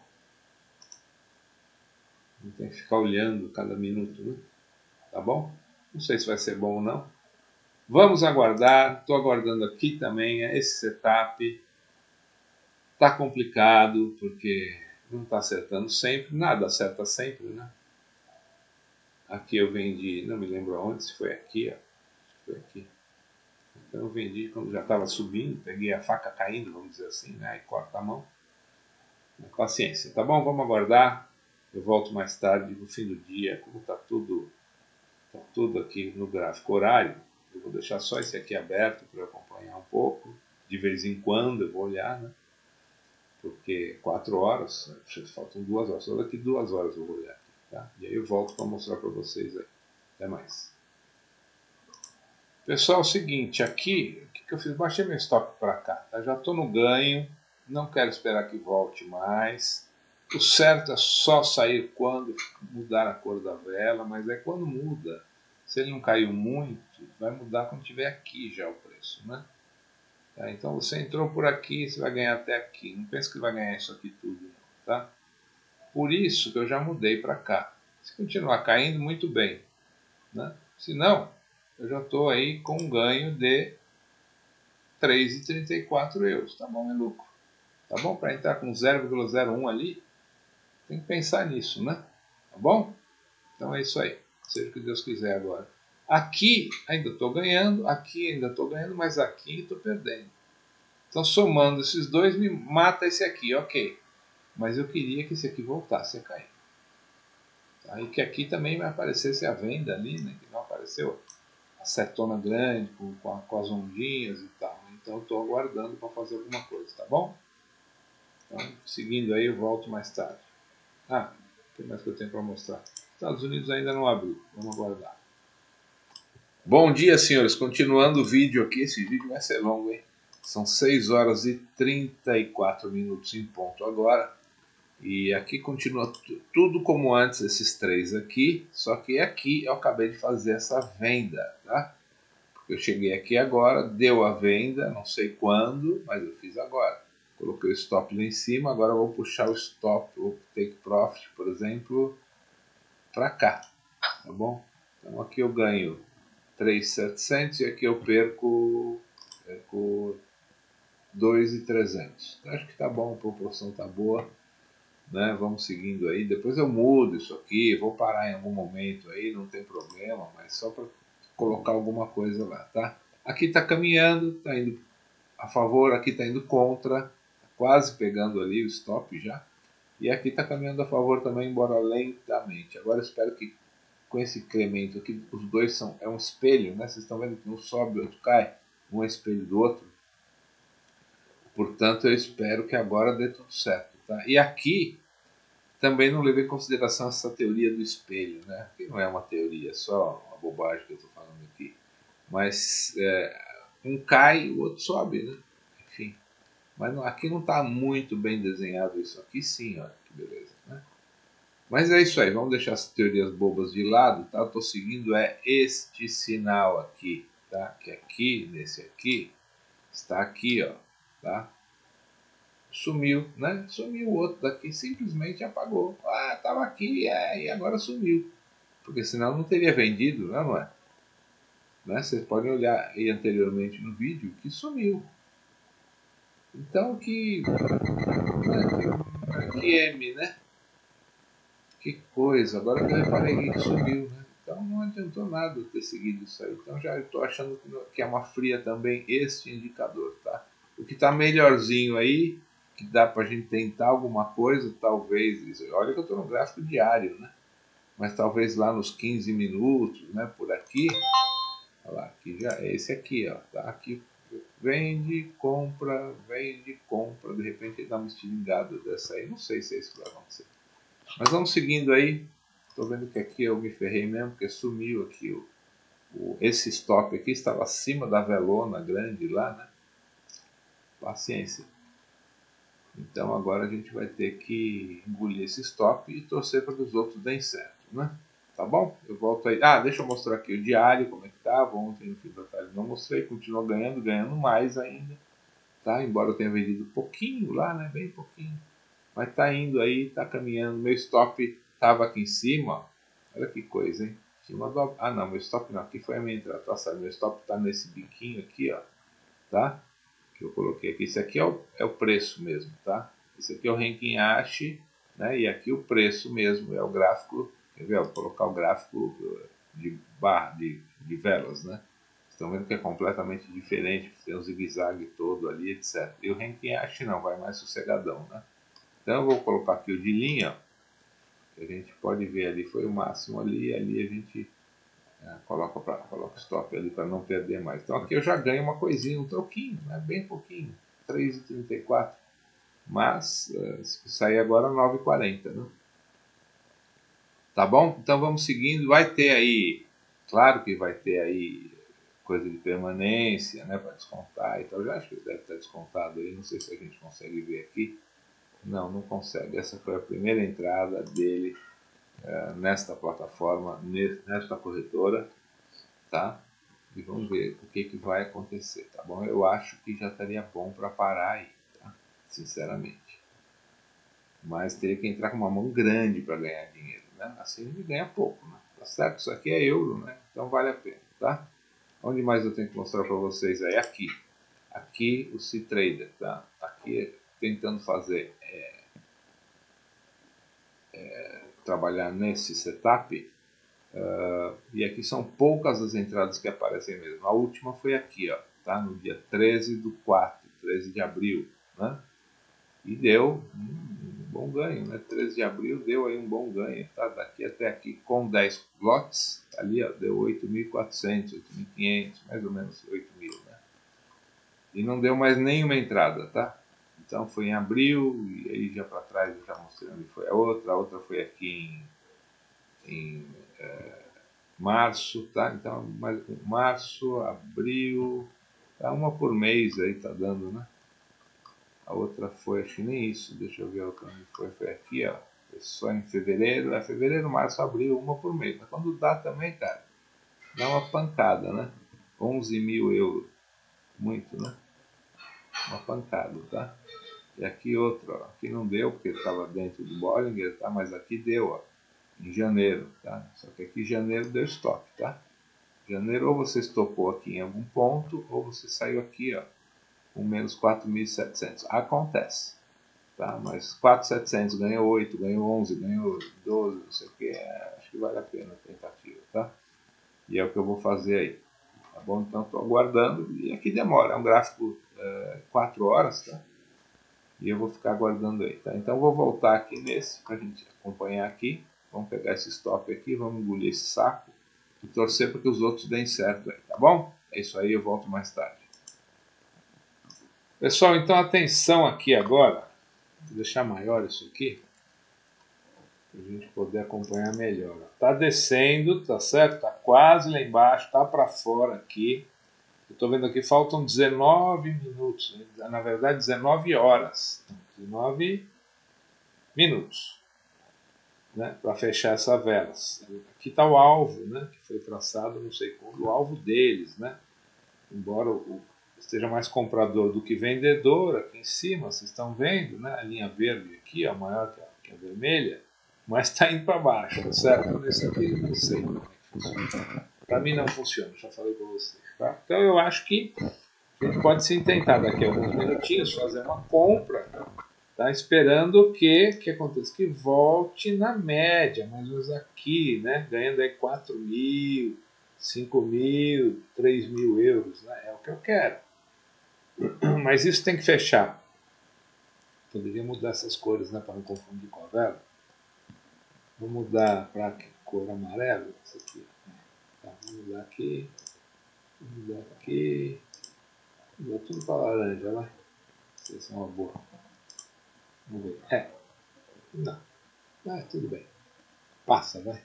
Não tem que ficar olhando cada minuto, né? Tá bom? Não sei se vai ser bom ou não. Vamos aguardar. Estou aguardando aqui também esse setup. Tá complicado porque não está acertando sempre. Nada acerta sempre, né? Aqui eu vendi, não me lembro onde, se foi aqui, ó. Foi aqui. Então eu vendi quando já estava subindo, peguei a faca caindo, vamos dizer assim, né? E corta a mão. Paciência, tá bom? Vamos aguardar. Eu volto mais tarde, no fim do dia, como está tudo, tá tudo aqui no gráfico horário. Eu vou deixar só esse aqui aberto para acompanhar um pouco. De vez em quando eu vou olhar, né? Porque quatro horas, faltam duas horas. Só daqui duas horas eu vou olhar aqui, tá? E aí eu volto para mostrar para vocês aí. Até mais. Pessoal, é o seguinte, aqui, o que, que eu fiz? Baixei meu stop para cá, tá? Já estou no ganho, não quero esperar que volte mais. O certo é só sair quando mudar a cor da vela, mas é quando muda. Se ele não caiu muito, vai mudar quando tiver aqui já o preço, né? Tá? Então você entrou por aqui, você vai ganhar até aqui. Não pense que vai ganhar isso aqui tudo, não, tá? Por isso que eu já mudei para cá. Se continuar caindo, muito bem, né? Se não, eu já estou aí com um ganho de três vírgula trinta e quatro euros. Tá bom, é lucro. Tá bom? Para entrar com zero vírgula zero um ali, tem que pensar nisso, né? Tá bom? Então é isso aí. Seja o que Deus quiser agora. Aqui ainda estou ganhando, aqui ainda estou ganhando, mas aqui estou perdendo. Então somando esses dois me mata esse aqui, ok. Mas eu queria que esse aqui voltasse a cair. Tá? E que aqui também vai aparecesse a venda ali, né? Que não apareceu a setona grande com, com, a, com as ondinhas e tal. Então eu estou aguardando para fazer alguma coisa, tá bom? Então, seguindo aí, eu volto mais tarde. Ah, o que mais que eu tenho para mostrar? Estados Unidos ainda não abriu, vamos aguardar. Bom dia, senhores. Continuando o vídeo aqui, esse vídeo vai ser longo, hein? São seis horas e trinta e quatro minutos em ponto agora. E aqui continua tudo como antes, esses três aqui, só que aqui eu acabei de fazer essa venda, tá? Eu cheguei aqui agora, deu a venda, não sei quando, mas eu fiz agora. Coloquei o stop lá em cima, agora eu vou puxar o stop, o take profit, por exemplo, para cá, tá bom? Então aqui eu ganho três mil e setecentos e aqui eu perco, perco dois mil e trezentos. Então acho que tá bom, a proporção tá boa. né? Vamos seguindo aí, depois eu mudo isso aqui, vou parar em algum momento aí, não tem problema, mas só para colocar alguma coisa lá, tá? Aqui está caminhando, está indo a favor, aqui está indo contra, tá quase pegando ali o stop já, e aqui está caminhando a favor também, embora lentamente. Agora eu espero que com esse incremento aqui, os dois são, é um espelho, né? Vocês estão vendo que um sobe, o outro cai, um é espelho do outro. Portanto, eu espero que agora dê tudo certo, tá? E aqui também não levei em consideração essa teoria do espelho, né? Que não é uma teoria, é só uma bobagem que eu estou falando aqui. Mas é, um cai, o outro sobe, né? Enfim. Mas não, aqui não está muito bem desenhado isso. Aqui sim, olha que beleza, né? Mas é isso aí, vamos deixar as teorias bobas de lado, tá? Eu estou seguindo é este sinal aqui, tá? Que aqui, nesse aqui, está aqui, ó, tá? Sumiu, né? Sumiu o outro daqui, simplesmente apagou. Ah, estava aqui, é, e agora sumiu. Porque senão não teria vendido, né, não é? Né? Vocês podem olhar aí anteriormente no vídeo que sumiu. Então que, né, que, que M, né? Que coisa, agora que eu reparei que sumiu, né? Então não adiantou nada eu ter seguido isso aí. Então já estou achando que é uma fria também este indicador, tá? O que está melhorzinho aí, que dá para a gente tentar alguma coisa, talvez, olha que eu estou no gráfico diário, né? Mas talvez lá nos quinze minutos, né? Por aqui, olha lá, aqui já é esse aqui, ó, tá? Aqui vende, compra, vende, compra, de repente dá uma estilingada dessa aí, não sei se é isso que vai acontecer. Mas vamos seguindo aí. Estou vendo que aqui eu me ferrei mesmo, porque sumiu aqui o, o, esse stop aqui, estava acima da velona grande lá, né? Paciência. Então agora a gente vai ter que engolir esse stop e torcer para que os outros deem certo, né? Tá bom? Eu volto aí. Ah, deixa eu mostrar aqui o diário, como é que tá. Ontem no fim da tarde não mostrei, continua ganhando, ganhando mais ainda, tá? Embora eu tenha vendido pouquinho lá, né? Bem pouquinho. Mas tá indo aí, tá caminhando. Meu stop estava aqui em cima, ó. Olha que coisa, hein? Tinha uma do... Ah, não, meu stop não. Aqui foi a minha entrada, tá certo. Meu stop tá nesse biquinho aqui, ó. Tá? Que eu coloquei aqui. Esse aqui é o, é o preço mesmo, tá? Esse aqui é o Ranking Ash, né? E aqui o preço mesmo é o gráfico. Quer ver? Vou colocar o gráfico de barra, de, de velas, né? Estão vendo que é completamente diferente. Tem um zigue-zague todo ali, etcétera. E o Ranking Ash não, vai mais sossegadão, né? Então eu vou colocar aqui o de linha, que a gente pode ver ali, foi o máximo ali, e ali a gente é, coloca, pra, coloca o stop ali para não perder mais. Então aqui eu já ganho uma coisinha, um troquinho, né? Bem pouquinho, três reais e trinta e quatro centavos. Mas é, se sair agora nove reais e quarenta centavos, né? Tá bom? Então vamos seguindo, vai ter aí, claro que vai ter aí coisa de permanência, né, para descontar e tal. Eu já acho que deve estar descontado aí, não sei se a gente consegue ver aqui. Não, não consegue. Essa foi a primeira entrada dele é, nesta plataforma, nesta corretora, tá? E vamos ver o que, que vai acontecer, tá bom? Eu acho que já estaria bom para parar aí, tá? Sinceramente. Mas teria que entrar com uma mão grande para ganhar dinheiro, né? Assim ele ganha pouco, né? Tá certo? Isso aqui é euro, né? Então vale a pena, tá? Onde mais eu tenho que mostrar para vocês aí? Aqui. Aqui o C-Trader, tá? Aqui tentando fazer é, é, trabalhar nesse setup. Uh, e aqui são poucas as entradas que aparecem mesmo. A última foi aqui, ó, tá? No dia treze do quatro, treze de abril, né? E deu um bom ganho, né? treze de abril deu aí um bom ganho, tá? Daqui até aqui com dez lotes, ali ó, deu oito mil e quatrocentos, oito mil e quinhentos, mais ou menos oito mil, né? E não deu mais nenhuma entrada, tá? Então foi em abril, e aí já para trás eu já mostrei onde foi a outra, a outra foi aqui em, em é, março, tá? Então, mais, março, abril, tá? Uma por mês aí tá dando, né? A outra foi, acho que nem isso, deixa eu ver a outra onde foi, foi aqui, ó. Foi só em fevereiro, é fevereiro, março, abril, uma por mês. Mas quando dá também, cara, dá uma pancada, né? onze mil euros, muito, né? Uma pancada, tá? E aqui outra, ó. Aqui não deu porque estava dentro do Bollinger, tá? Mas aqui deu, ó, em janeiro, tá? Só que aqui em janeiro deu stop, tá? Janeiro ou você estopou aqui em algum ponto, ou você saiu aqui, ó, com menos quatro mil e setecentos. Acontece. Tá? Mas quatro mil e setecentos, ganhou oito, ganhou onze, ganhou doze, não sei o que, é, acho que vale a pena a tentativa, tá? E é o que eu vou fazer aí, tá bom? Então estou aguardando, e aqui demora, é um gráfico é, quatro horas, tá? E eu vou ficar aguardando aí, tá? Então eu vou voltar aqui nesse, para a gente acompanhar aqui, vamos pegar esse stop aqui, vamos engolir esse saco, e torcer para que os outros deem certo aí, tá bom? É isso aí, eu volto mais tarde. Pessoal, então atenção aqui agora, vou deixar maior isso aqui, para a gente poder acompanhar melhor. Está descendo, tá certo? Está quase lá embaixo, está para fora aqui. Eu estou vendo aqui, faltam dezenove minutos, na verdade dezenove horas, dezenove minutos, né, para fechar essa vela. Aqui está o alvo, né, que foi traçado, não sei quando, o alvo deles, né? Embora o, esteja mais comprador do que vendedor, aqui em cima, vocês estão vendo, né, a linha verde aqui, ó, maior que a, que a vermelha, mas está indo para baixo, certo? Nesse aqui não sei como é que funciona. Para mim não funciona, já falei para vocês. Tá? Então eu acho que a gente pode se tentar daqui a alguns minutinhos fazer uma compra, tá? Esperando que que aconteça, que volte na média, mais ou menos aqui, né? Ganhando aí quatro mil, cinco mil, três mil euros, né? É o que eu quero. Mas isso tem que fechar. Poderia mudar essas cores, né? Para não confundir com a vela. Vou mudar para cor amarela. Isso aqui. Tá, vou mudar aqui. Vou mudar aqui. Vou tudo para laranja, vai. Essa é uma boa. Vamos ver. É. Não. Ah, tudo bem. Passa, vai.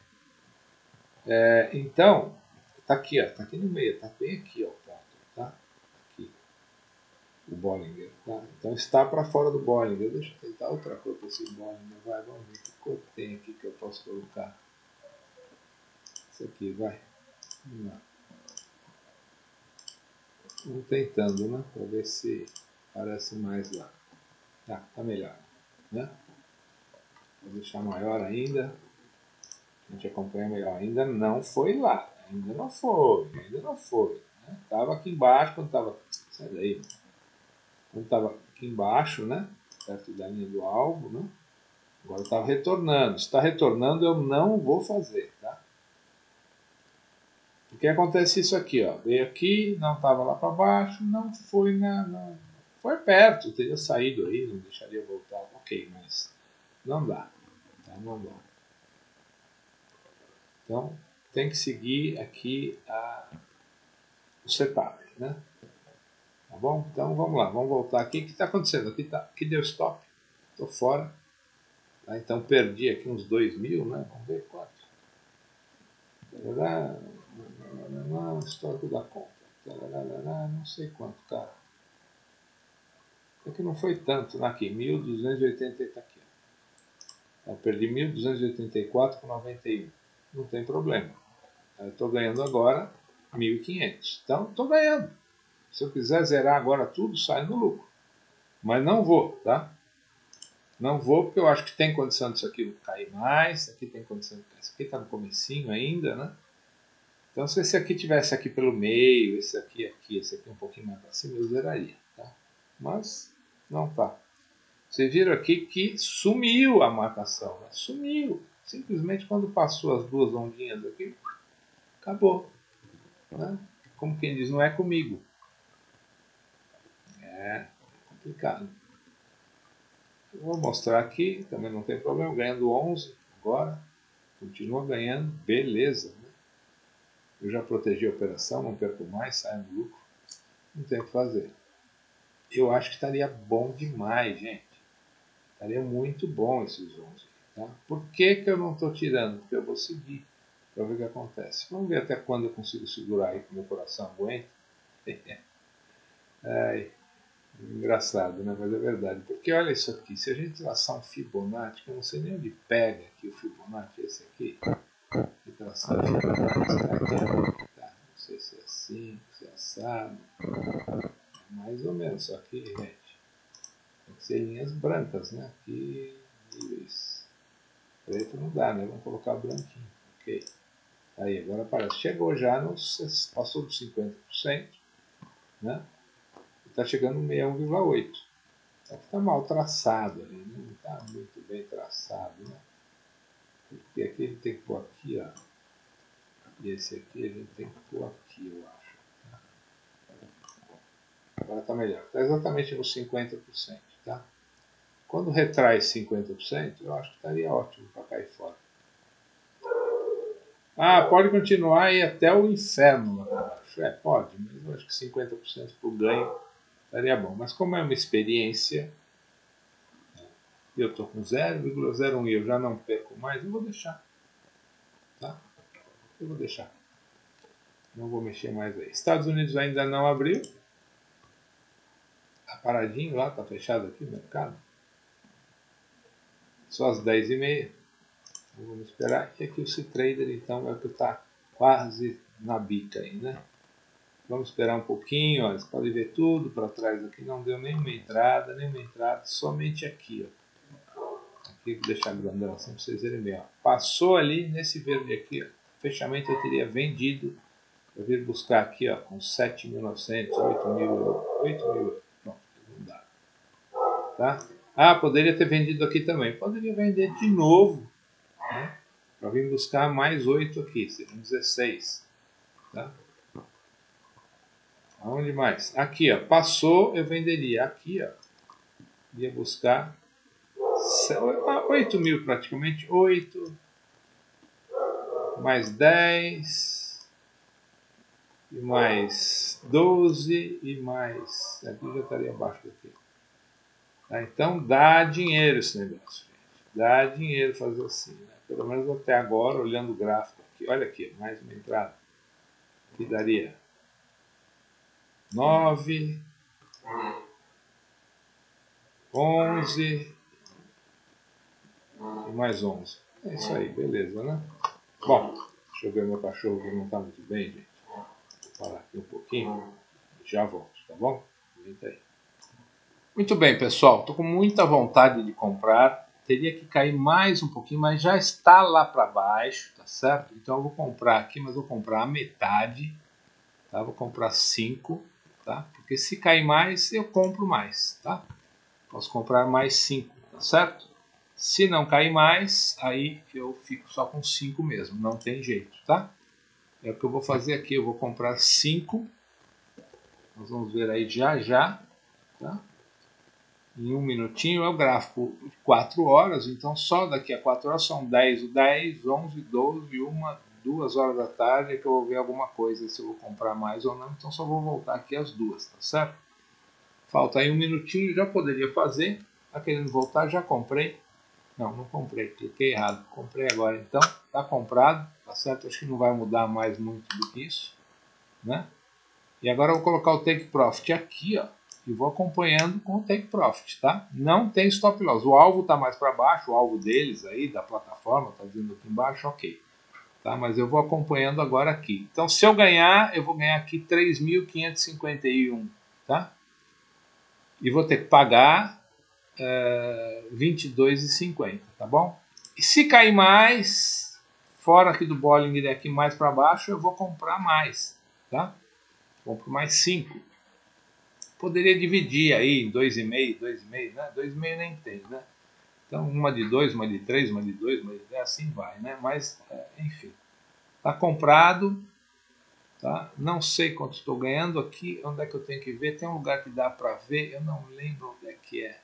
É, então, tá aqui, ó. Tá aqui no meio. Tá bem aqui, ó. Ponto, tá? Aqui. O Bollinger, tá? Então está para fora do Bollinger. Deixa eu tentar outra cor para esse Bollinger. Vai, vamos ver que cor tem aqui que eu posso colocar. Isso aqui, vai. Vamos lá. Vamos tentando, né? Para ver se parece mais lá. Tá, tá melhor, né? Vou deixar maior ainda. A gente acompanha melhor. Ainda não foi lá. Ainda não foi. Ainda não foi. Né? Tava aqui embaixo, quando tava. Sai daí. Quando tava aqui embaixo, né? Perto da linha do alvo, né? Agora estava retornando. Se está retornando, eu não vou fazer, tá? Porque acontece isso aqui, ó. Veio aqui, não estava lá para baixo, não foi na, na. Foi perto, teria saído aí, não deixaria voltar. Ok, mas não dá. Tá? Não dá. Então, tem que seguir aqui a, o setup, né? Tá bom? Então, vamos lá, vamos voltar aqui. O que está acontecendo? Aqui, tá, aqui deu stop, estou fora. Tá? Então, perdi aqui uns dois mil, né? Vamos ver quanto. Histórico da compra. Não sei quanto, cara. É que não foi tanto, né? Aqui, mil duzentos e oitenta, tá aqui. Eu perdi mil duzentos e oitenta e quatro vírgula noventa e um. Não tem problema. Eu estou ganhando agora mil e quinhentos. Então, estou ganhando. Se eu quiser zerar agora tudo, sai no lucro. Mas não vou, tá? Não vou porque eu acho que tem condição disso aqui cair mais. Isso aqui tem condição de cair. Isso aqui está no comecinho ainda, né? Então, se esse aqui tivesse aqui pelo meio, esse aqui aqui, esse aqui um pouquinho mais para cima, eu zeraria, tá? Mas não tá. Vocês viram aqui que sumiu a marcação, né? Sumiu. Simplesmente quando passou as duas ondinhas aqui, acabou. Né? Como quem diz, não é comigo. É complicado. Eu vou mostrar aqui, também não tem problema, ganhando onze agora. Continua ganhando, beleza. Né? Eu já protegi a operação, não perco mais, saio no lucro. Não tem o que fazer. Eu acho que estaria bom demais, gente. Estaria muito bom esses onze. Tá? Por que, que eu não estou tirando? Porque eu vou seguir para ver o que acontece. Vamos ver até quando eu consigo segurar aí que meu coração aguenta. Ai, engraçado, né? Mas é verdade. Porque olha isso aqui. Se a gente traçar um Fibonacci, eu não sei nem onde pega aqui o Fibonacci, esse aqui. E traçar o Fibonacci. Tá, não sei se é assim, se é assado. Mais ou menos, só que, gente, tem que ser linhas brancas, né? Aqui, níveis. Preto não dá, né? Vamos colocar branquinho. Ok. Aí, agora aparece. Chegou já, no, passou dos cinquenta por cento, né? Está chegando no sessenta e um vírgula oito. Está mal traçado ali, né? Não está muito bem traçado, né? Porque aqui ele tem que pôr aqui, ó. E esse aqui a gente tem que pôr aqui, eu acho. Agora está melhor. Está exatamente nos cinquenta por cento, tá? Quando retrai cinquenta por cento, eu acho que estaria ótimo para cair fora. Ah, pode continuar aí até o inferno lá para baixo. É, pode, mas eu acho que cinquenta por cento por ganho estaria bom. Mas como é uma experiência, eu estou com zero vírgula zero um e eu já não perco mais, eu vou deixar. Tá? Eu vou deixar. Não vou mexer mais aí. Estados Unidos ainda não abriu. Está paradinho lá, está fechado aqui o mercado. Só às dez e meia. Vamos esperar. E aqui o C-Trader, então, é o que está quase na bica aí, né? Vamos esperar um pouquinho, ó. Você pode ver tudo para trás aqui. Não deu nenhuma entrada, nenhuma entrada. Somente aqui, ó. Aqui vou deixar grandão assim para vocês verem bem, ó. Passou ali nesse verde aqui, ó. Fechamento eu teria vendido. Eu vim buscar aqui, ó, com sete mil e novecentos, oito mil, oito mil. Pronto, não dá. Tá? Ah, poderia ter vendido aqui também. Poderia vender de novo, né? Para vir buscar mais oito aqui, seriam dezesseis. Tá? Aonde mais? Aqui, ó, passou, eu venderia. Aqui, ó, ia buscar oito mil praticamente, oito, mais dez, e mais doze, e mais... Aqui já estaria abaixo daqui. Tá? Então dá dinheiro esse negócio, gente. Dá dinheiro fazer assim, né? Pelo menos até agora, olhando o gráfico aqui. Olha aqui, mais uma entrada. Aqui daria nove, onze e mais onze. É isso aí, beleza, né? Bom, deixa eu ver meu cachorro que não está muito bem, gente. Vou parar aqui um pouquinho e já volto, tá bom? Aguenta aí. Muito bem, pessoal. Estou com muita vontade de comprar. Teria que cair mais um pouquinho, mas já está lá para baixo, tá certo? Então eu vou comprar aqui, mas vou comprar a metade, tá? Vou comprar cinco, tá? Porque se cair mais, eu compro mais, tá? Posso comprar mais cinco, tá certo? Se não cair mais, aí eu fico só com cinco mesmo, não tem jeito, tá? É o que eu vou fazer aqui, eu vou comprar cinco. Nós vamos ver aí já já, tá? Em um minutinho é o gráfico de quatro horas, então só daqui a quatro horas são dez, dez, onze, doze, uma, duas horas da tarde é que eu vou ver alguma coisa, se eu vou comprar mais ou não, então só vou voltar aqui às duas, tá certo? Falta aí um minutinho, já poderia fazer, tá querendo voltar, já comprei, não, não comprei, cliquei errado, comprei agora então, tá comprado, tá certo? Acho que não vai mudar mais muito do que isso, né? E agora eu vou colocar o Take Profit aqui, ó. E vou acompanhando com o Take Profit, tá? Não tem Stop Loss. O alvo está mais para baixo, o alvo deles aí, da plataforma, está dizendo aqui embaixo, ok. Tá? Mas eu vou acompanhando agora aqui. Então, se eu ganhar, eu vou ganhar aqui três mil quinhentos e cinquenta e um, tá? E vou ter que pagar uh, vinte e dois reais e cinquenta centavos, tá bom? E se cair mais, fora aqui do Bollinger aqui mais para baixo, eu vou comprar mais, tá? Compro mais cinco. Poderia dividir aí em dois e meio, dois e meio, né? dois e meio nem tem, né? Então, uma de dois, uma de três, uma de dois, uma de dez, assim vai, né? Mas, enfim, está comprado, tá? Não sei quanto estou ganhando aqui, onde é que eu tenho que ver? Tem um lugar que dá para ver, eu não lembro onde é que é.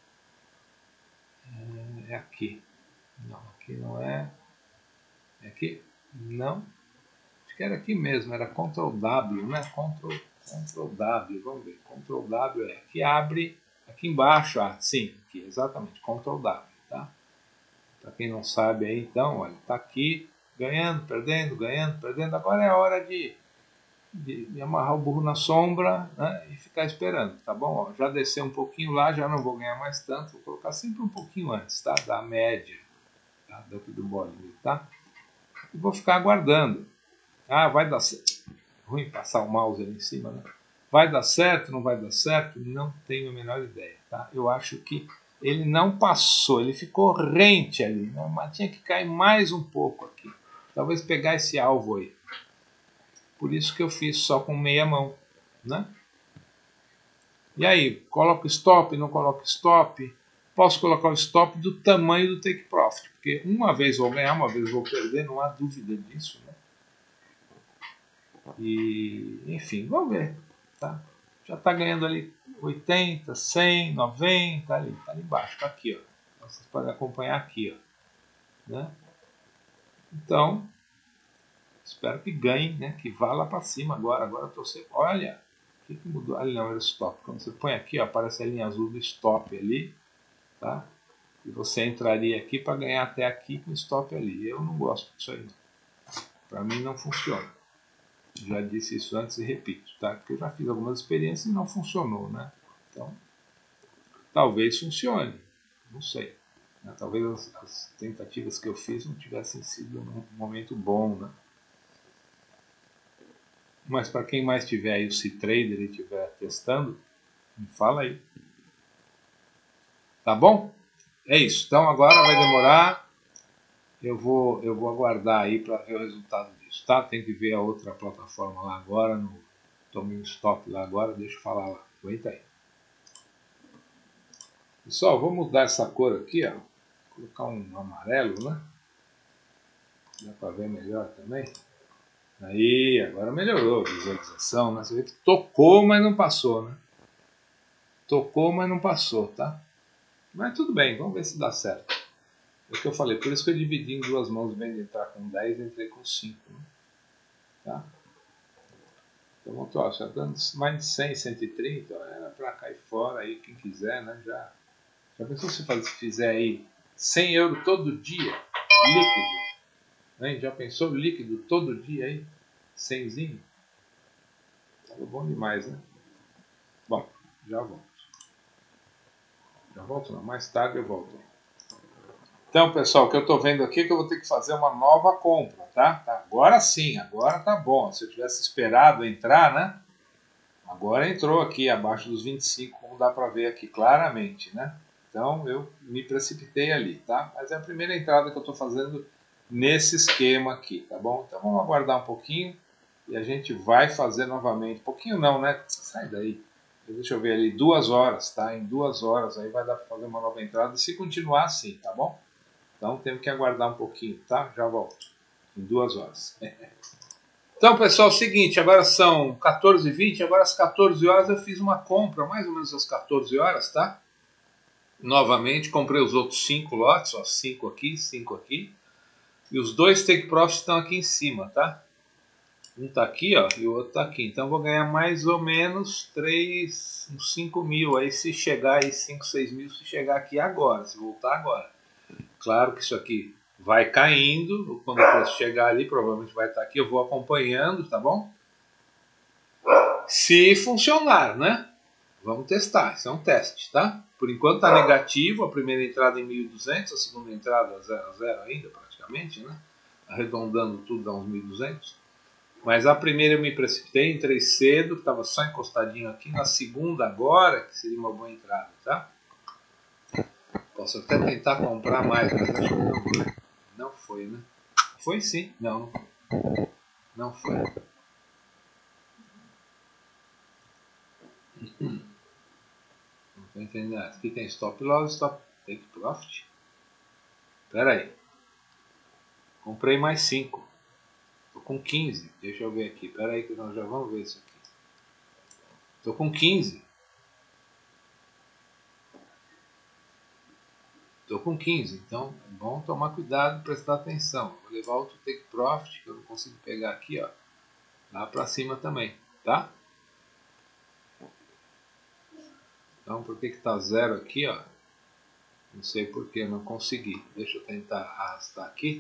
É aqui. Não, aqui não é. É aqui? Não. Acho que era aqui mesmo, era control W, né? control control W, vamos ver. control W é que abre aqui embaixo, ah, sim, aqui, exatamente, control W, tá? Para quem não sabe aí, então, olha, tá aqui, ganhando, perdendo, ganhando, perdendo. Agora é a hora de, de, de amarrar o burro na sombra, né? E ficar esperando, tá bom? Ó, já desceu um pouquinho lá, já não vou ganhar mais tanto, vou colocar sempre um pouquinho antes, tá? Da média, tá? Daqui do Bollinger, tá? E vou ficar aguardando. Ah, vai dar certo. Ruim passar o mouse ali em cima, né? Vai dar certo, não vai dar certo? Não tenho a menor ideia, tá? Eu acho que ele não passou, ele ficou rente ali, né? Mas tinha que cair mais um pouco aqui. Talvez pegar esse alvo aí. Por isso que eu fiz só com meia mão, né? E aí, coloco stop, não coloco stop? Posso colocar o stop do tamanho do take profit, porque uma vez vou ganhar, uma vez vou perder, não há dúvida disso, né? E, enfim, vamos ver, tá? Já está ganhando ali oitenta, cem, noventa, ali, tá ali embaixo, tá aqui, ó. Vocês podem acompanhar aqui, ó, né? Então, espero que ganhe, né? Que vá lá para cima agora. Agora eu tô sempre... Olha, o que, que mudou? Ali não, era o stop. Quando você põe aqui, ó, aparece a linha azul do stop ali, tá? E você entraria aqui para ganhar até aqui com stop ali. Eu não gosto disso aí. Para mim não funciona. Já disse isso antes e repito, tá? Porque eu já fiz algumas experiências e não funcionou, né? Então, talvez funcione. Não sei. Né? Talvez as, as tentativas que eu fiz não tivessem sido num momento bom, né? Mas para quem mais tiver aí o C-Trader e estiver testando, me fala aí. Tá bom? É isso. Então agora vai demorar. Eu vou, eu vou aguardar aí para ver o resultado disso, tá? Tem que ver a outra plataforma lá agora. No, tomei um stop lá agora, deixa eu falar lá. Aguenta aí. Pessoal, vou mudar essa cor aqui, ó. Vou colocar um amarelo, né? Dá para ver melhor também. Aí, agora melhorou a visualização, né? Você vê que tocou, mas não passou, né? Tocou, mas não passou, tá? Mas tudo bem, vamos ver se dá certo. É o que eu falei, por isso que eu dividi em duas mãos, em vez de entrar com dez, entrei com cinco. Né? Tá? Então, vamos lá, já dando mais de cem, cento e trinta, ó, era para cair fora aí, quem quiser, né? Já, já pensou se faz, fizer aí cem euros todo dia, líquido? Né? Já pensou líquido todo dia aí? cenzinho? Tava bom demais, né? Bom, já volto. Já volto não, mais tarde eu volto. Então, pessoal, o que eu estou vendo aqui é que eu vou ter que fazer uma nova compra, tá? tá? Agora sim, agora tá bom. Se eu tivesse esperado entrar, né? Agora entrou aqui abaixo dos vinte e cinco, como dá para ver aqui claramente, né? Então, eu me precipitei ali, tá? Mas é a primeira entrada que eu estou fazendo nesse esquema aqui, tá bom? Então, vamos aguardar um pouquinho e a gente vai fazer novamente. Pouquinho não, né? Sai daí. Deixa eu ver ali, duas horas, tá? Em duas horas aí vai dar para fazer uma nova entrada se continuar assim, tá bom? Então temos que aguardar um pouquinho, tá? Já volto. Em duas horas. Então, pessoal, é o seguinte, agora são quatorze e vinte, agora às quatorze horas eu fiz uma compra, mais ou menos às quatorze horas, tá? Novamente, comprei os outros cinco lotes, ó, cinco aqui, cinco aqui. E os dois take profits estão aqui em cima, tá? Um tá aqui, ó, e o outro tá aqui. Então eu vou ganhar mais ou menos três, uns cinco mil aí, se chegar aí, cinco, seis mil, se chegar aqui agora, se voltar agora. Claro que isso aqui vai caindo, quando o preço chegar ali, provavelmente vai estar aqui, eu vou acompanhando, tá bom? Se funcionar, né? Vamos testar, isso é um teste, tá? Por enquanto está negativo, a primeira entrada em mil e duzentos, a segunda entrada zero a zero ainda, praticamente, né? Arredondando tudo dá uns mil e duzentos. Mas a primeira eu me precipitei, entrei cedo, estava só encostadinho aqui. Na segunda agora, que seria uma boa entrada, tá? Posso até tentar comprar mais, mas acho que não foi. Não foi, né? Foi sim. Não, não foi. Não estou entendendo nada. Aqui tem stop loss, stop take profit. Espera aí. Comprei mais cinco. Estou com quinze. Deixa eu ver aqui. Espera aí que nós já vamos ver isso aqui. Estou com quinze. Estou com quinze. Então é bom tomar cuidado e prestar atenção. Vou levar outro take profit que eu não consigo pegar aqui, ó. Lá para cima também, tá? Então por que que tá zero aqui, ó? Não sei porque eu não consegui. Deixa eu tentar arrastar aqui.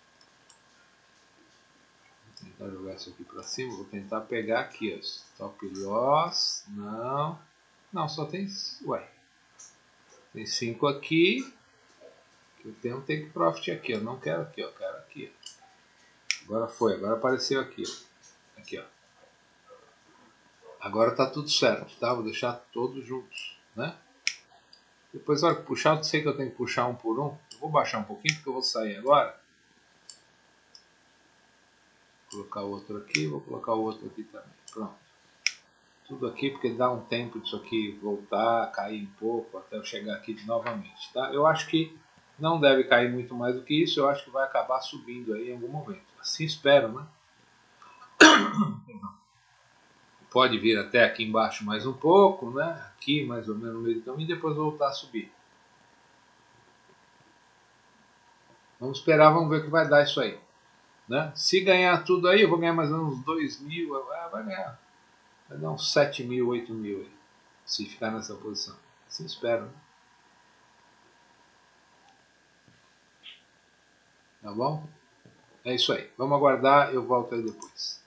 Vou tentar jogar isso aqui para cima. Vou tentar pegar aqui, ó. Stop loss. Não. Não, só tem... Ué. Tem cinco aqui. Eu tenho um take profit aqui. Eu não quero aqui, ó. Eu quero aqui, ó. Agora foi. Agora apareceu aqui, ó. Aqui, ó. Agora tá tudo certo, tá? Vou deixar todos juntos, né? Depois, na hora que puxar, eu sei que eu tenho que puxar um por um. Eu vou baixar um pouquinho porque eu vou sair agora. Vou colocar o outro aqui, vou colocar o outro aqui também. Pronto. tudo aqui, porque dá um tempo disso aqui voltar, cair um pouco, até eu chegar aqui novamente, tá? Eu acho que não deve cair muito mais do que isso, eu acho que vai acabar subindo aí em algum momento. Assim espero, né? Pode vir até aqui embaixo mais um pouco, né? Aqui mais ou menos no meio do caminho, e depois voltar a subir. Vamos esperar, vamos ver o que vai dar isso aí. Né? Se ganhar tudo aí, eu vou ganhar mais ou menos uns dois mil, ah, vai ganhar. Vai dar uns sete mil, oito mil aí, se ficar nessa posição. Assim espero, né? Tá bom? É isso aí. Vamos aguardar, eu volto aí depois.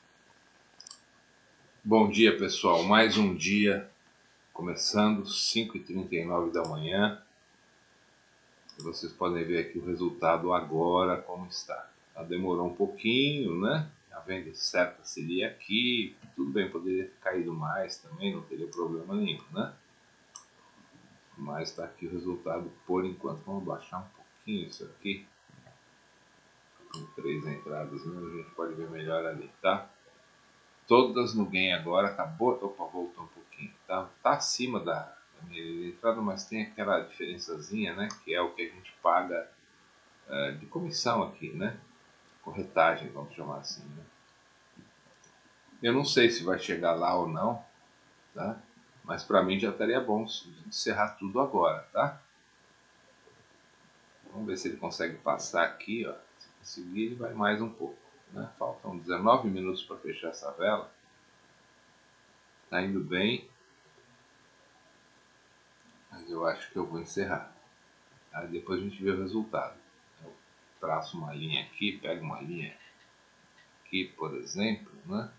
Bom dia, pessoal. Mais um dia começando, cinco e trinta e nove da manhã. E vocês podem ver aqui o resultado agora como está. Ela demorou um pouquinho, né? A venda certa seria aqui. Tudo bem, poderia ter caído mais também, não teria problema nenhum, né? Mas está aqui o resultado por enquanto. Vamos baixar um pouquinho isso aqui. Com três entradas, né? A gente pode ver melhor ali, tá? Todas no gain agora, acabou. Opa, voltou um pouquinho. Tá, tá acima da, da minha entrada, mas tem aquela diferençazinha, né? Que é o que a gente paga uh, de comissão aqui, né? Corretagem, vamos chamar assim, né? Eu não sei se vai chegar lá ou não, tá? Mas para mim já estaria bom encerrar tudo agora, tá? Vamos ver se ele consegue passar aqui, ó. Se conseguir, ele vai mais um pouco, né? Faltam dezenove minutos para fechar essa vela. Tá indo bem, mas eu acho que eu vou encerrar. Aí depois a gente vê o resultado. Eu traço uma linha aqui, pego uma linha aqui, por exemplo, né?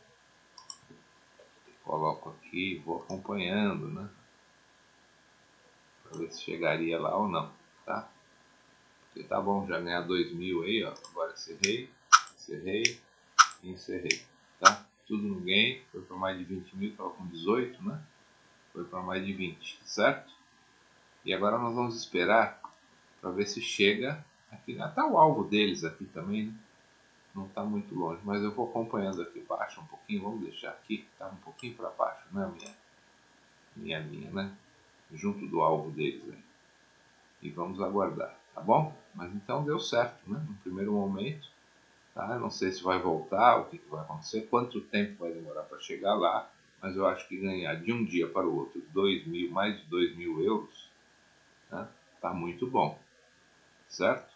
Coloco aqui, vou acompanhando, né? Para ver se chegaria lá ou não, tá? Porque tá bom, já ganhar dois mil aí, ó. Agora encerrei, encerrei e encerrei, tá? Tudo no gain, foi para mais de vinte mil, estava com dezoito, né? Foi para mais de vinte, certo? E agora nós vamos esperar para ver se chega aqui. Até o alvo deles aqui também, né? Não está muito longe, mas eu vou acompanhando aqui baixo um pouquinho. Vamos deixar aqui, tá um pouquinho para baixo, né? Minha, minha linha, né? Junto do alvo deles aí. E vamos aguardar, tá bom? Mas então deu certo, né? No primeiro momento, tá? Não sei se vai voltar, o que, que vai acontecer, quanto tempo vai demorar para chegar lá, mas eu acho que ganhar de um dia para o outro dois mil, mais de dois mil euros, né? Tá muito bom, certo?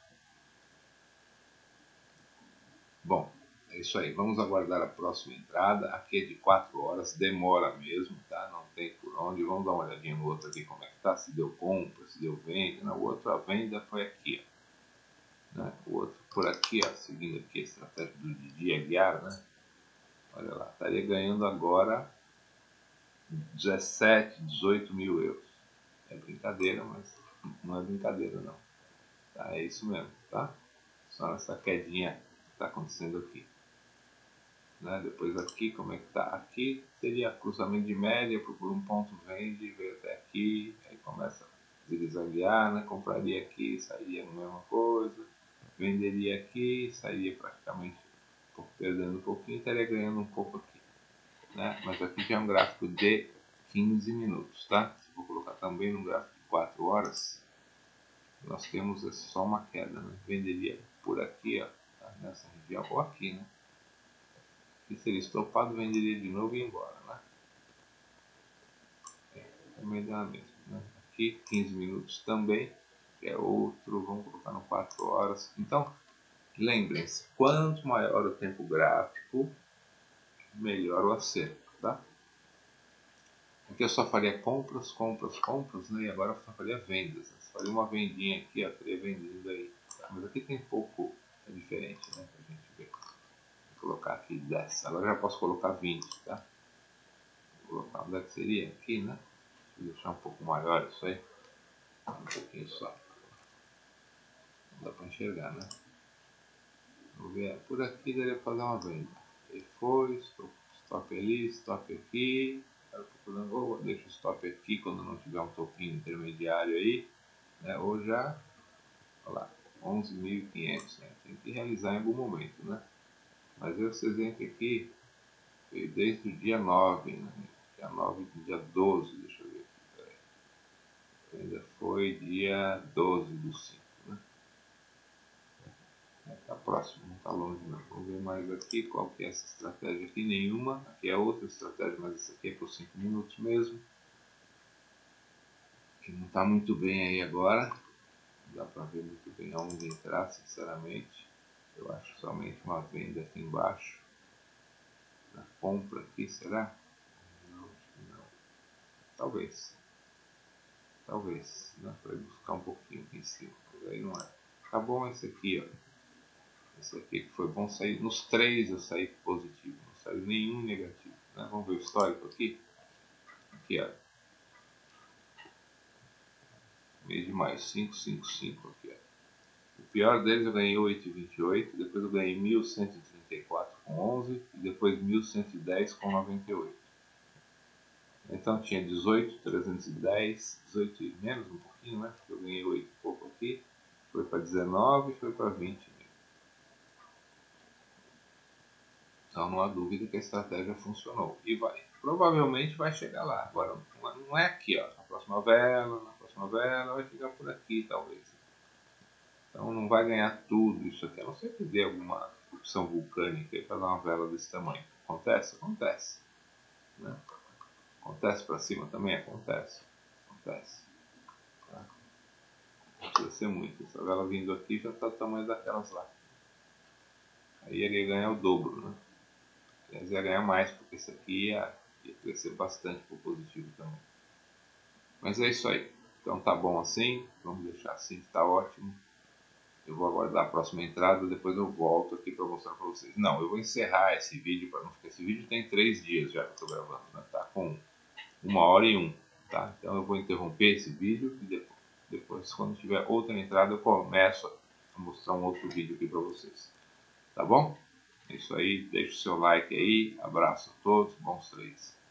Bom, é isso aí. Vamos aguardar a próxima entrada. Aqui é de quatro horas, demora mesmo, tá? Não tem por onde. Vamos dar uma olhadinha no outro aqui como é que tá. Se deu compra, se deu venda. O outro, a venda foi aqui, ó. Né? O outro por aqui, ó, seguindo aqui a estratégia do Didi Aguiar, né? Olha lá, estaria ganhando agora dezessete, dezoito mil euros. É brincadeira, mas não é brincadeira não. Tá? É isso mesmo, tá? Só essa quedinha que está acontecendo aqui. Né? Depois aqui, como é que tá? Aqui seria cruzamento de média, procura um ponto, vende, veio até aqui, aí começa a zigue-zaguear, né? Compraria aqui, sairia na mesma coisa, venderia aqui, sairia praticamente perdendo um pouquinho, estaria ganhando um pouco aqui. Né? Mas aqui já é um gráfico de quinze minutos, tá? Se eu vou colocar também no gráfico de quatro horas, nós temos só uma queda, né? Venderia por aqui, ó, tá? Nessa região, ou aqui, né? Que seria estopado, venderia de novo e ir embora, né? É, também dá a mesma, né? Aqui quinze minutos também, que é outro, vamos colocar no quatro horas. Então, lembrem-se, quanto maior o tempo gráfico, melhor o acerto, tá? Aqui eu só faria compras, compras, compras, né? E agora eu só faria vendas. Né? Faria uma vendinha aqui, ó, teria vendido aí. Tá? Mas aqui tem pouco, é diferente, né? Pra gente ver. Vou colocar aqui dez. Agora já posso colocar vinte, tá? Vou colocar onde é que seria? Aqui, né? Vou deixar um pouco maior isso aí. Um pouquinho só. Não dá para enxergar, né? Vamos ver. Por aqui daria para fazer uma venda. E foi, stop ali, stop aqui. Ou deixa o stop aqui quando não tiver um toquinho intermediário aí. Né? Ou já, olha lá, onze mil e quinhentos. Né? Tem que realizar em algum momento, né? Mas vocês veem que aqui foi desde o dia nove, né? Dia nove dia doze, deixa eu ver aqui, peraí. Ainda foi dia doze do cinco, né? Tá próximo, não tá longe não. Vamos ver mais aqui, qual que é essa estratégia aqui, nenhuma. Aqui é outra estratégia, mas essa aqui é por cinco minutos mesmo. Que não tá muito bem aí agora. Não dá para ver muito bem aonde entrar, sinceramente. Eu acho somente uma venda aqui embaixo. Na compra aqui, será? Não, acho que não. Talvez. Talvez, né? Para buscar um pouquinho aqui em cima. Mas aí não é. Tá bom esse aqui, ó. Esse aqui que foi bom sair. Nos três eu saí positivo. Não saiu nenhum negativo. Né? Vamos ver o histórico aqui. Aqui, ó. Mês de maio, cinco cinco cinco aqui, ó. O pior deles eu ganhei oito vírgula vinte e oito, depois eu ganhei mil cento e trinta e quatro com onze e depois mil cento e dez com noventa e oito. Então tinha dezoito, trezentos e dez, dezoito e menos um pouquinho, né? Eu ganhei oito e pouco aqui, foi para dezenove e foi para vinte. Então não há dúvida que a estratégia funcionou e vai. Provavelmente vai chegar lá. Agora não é aqui, ó. Na próxima vela, na próxima vela vai chegar por aqui talvez. Então não vai ganhar tudo isso aqui, a não ser que dê alguma erupção vulcânica para dar uma vela desse tamanho. Acontece? Acontece. Né? Acontece para cima também? Acontece. Acontece. Tá? Não precisa ser muito. Essa vela vindo aqui já está do tamanho daquelas lá. Aí ele ia ganhar o dobro, né? Aliás, ia ganhar mais, porque esse aqui ia, ia crescer bastante para o positivo também. Mas é isso aí. Então tá bom assim. Vamos deixar assim que tá ótimo. Eu vou aguardar a próxima entrada, depois eu volto aqui para mostrar para vocês. Não, eu vou encerrar esse vídeo para não ficar. Esse vídeo tem três dias já que eu estou gravando, né? Tá com uma hora e um, tá? Então eu vou interromper esse vídeo e depois, depois quando tiver outra entrada eu começo a mostrar um outro vídeo aqui para vocês. Tá bom? É isso aí, deixa o seu like aí, abraço a todos, bons trades.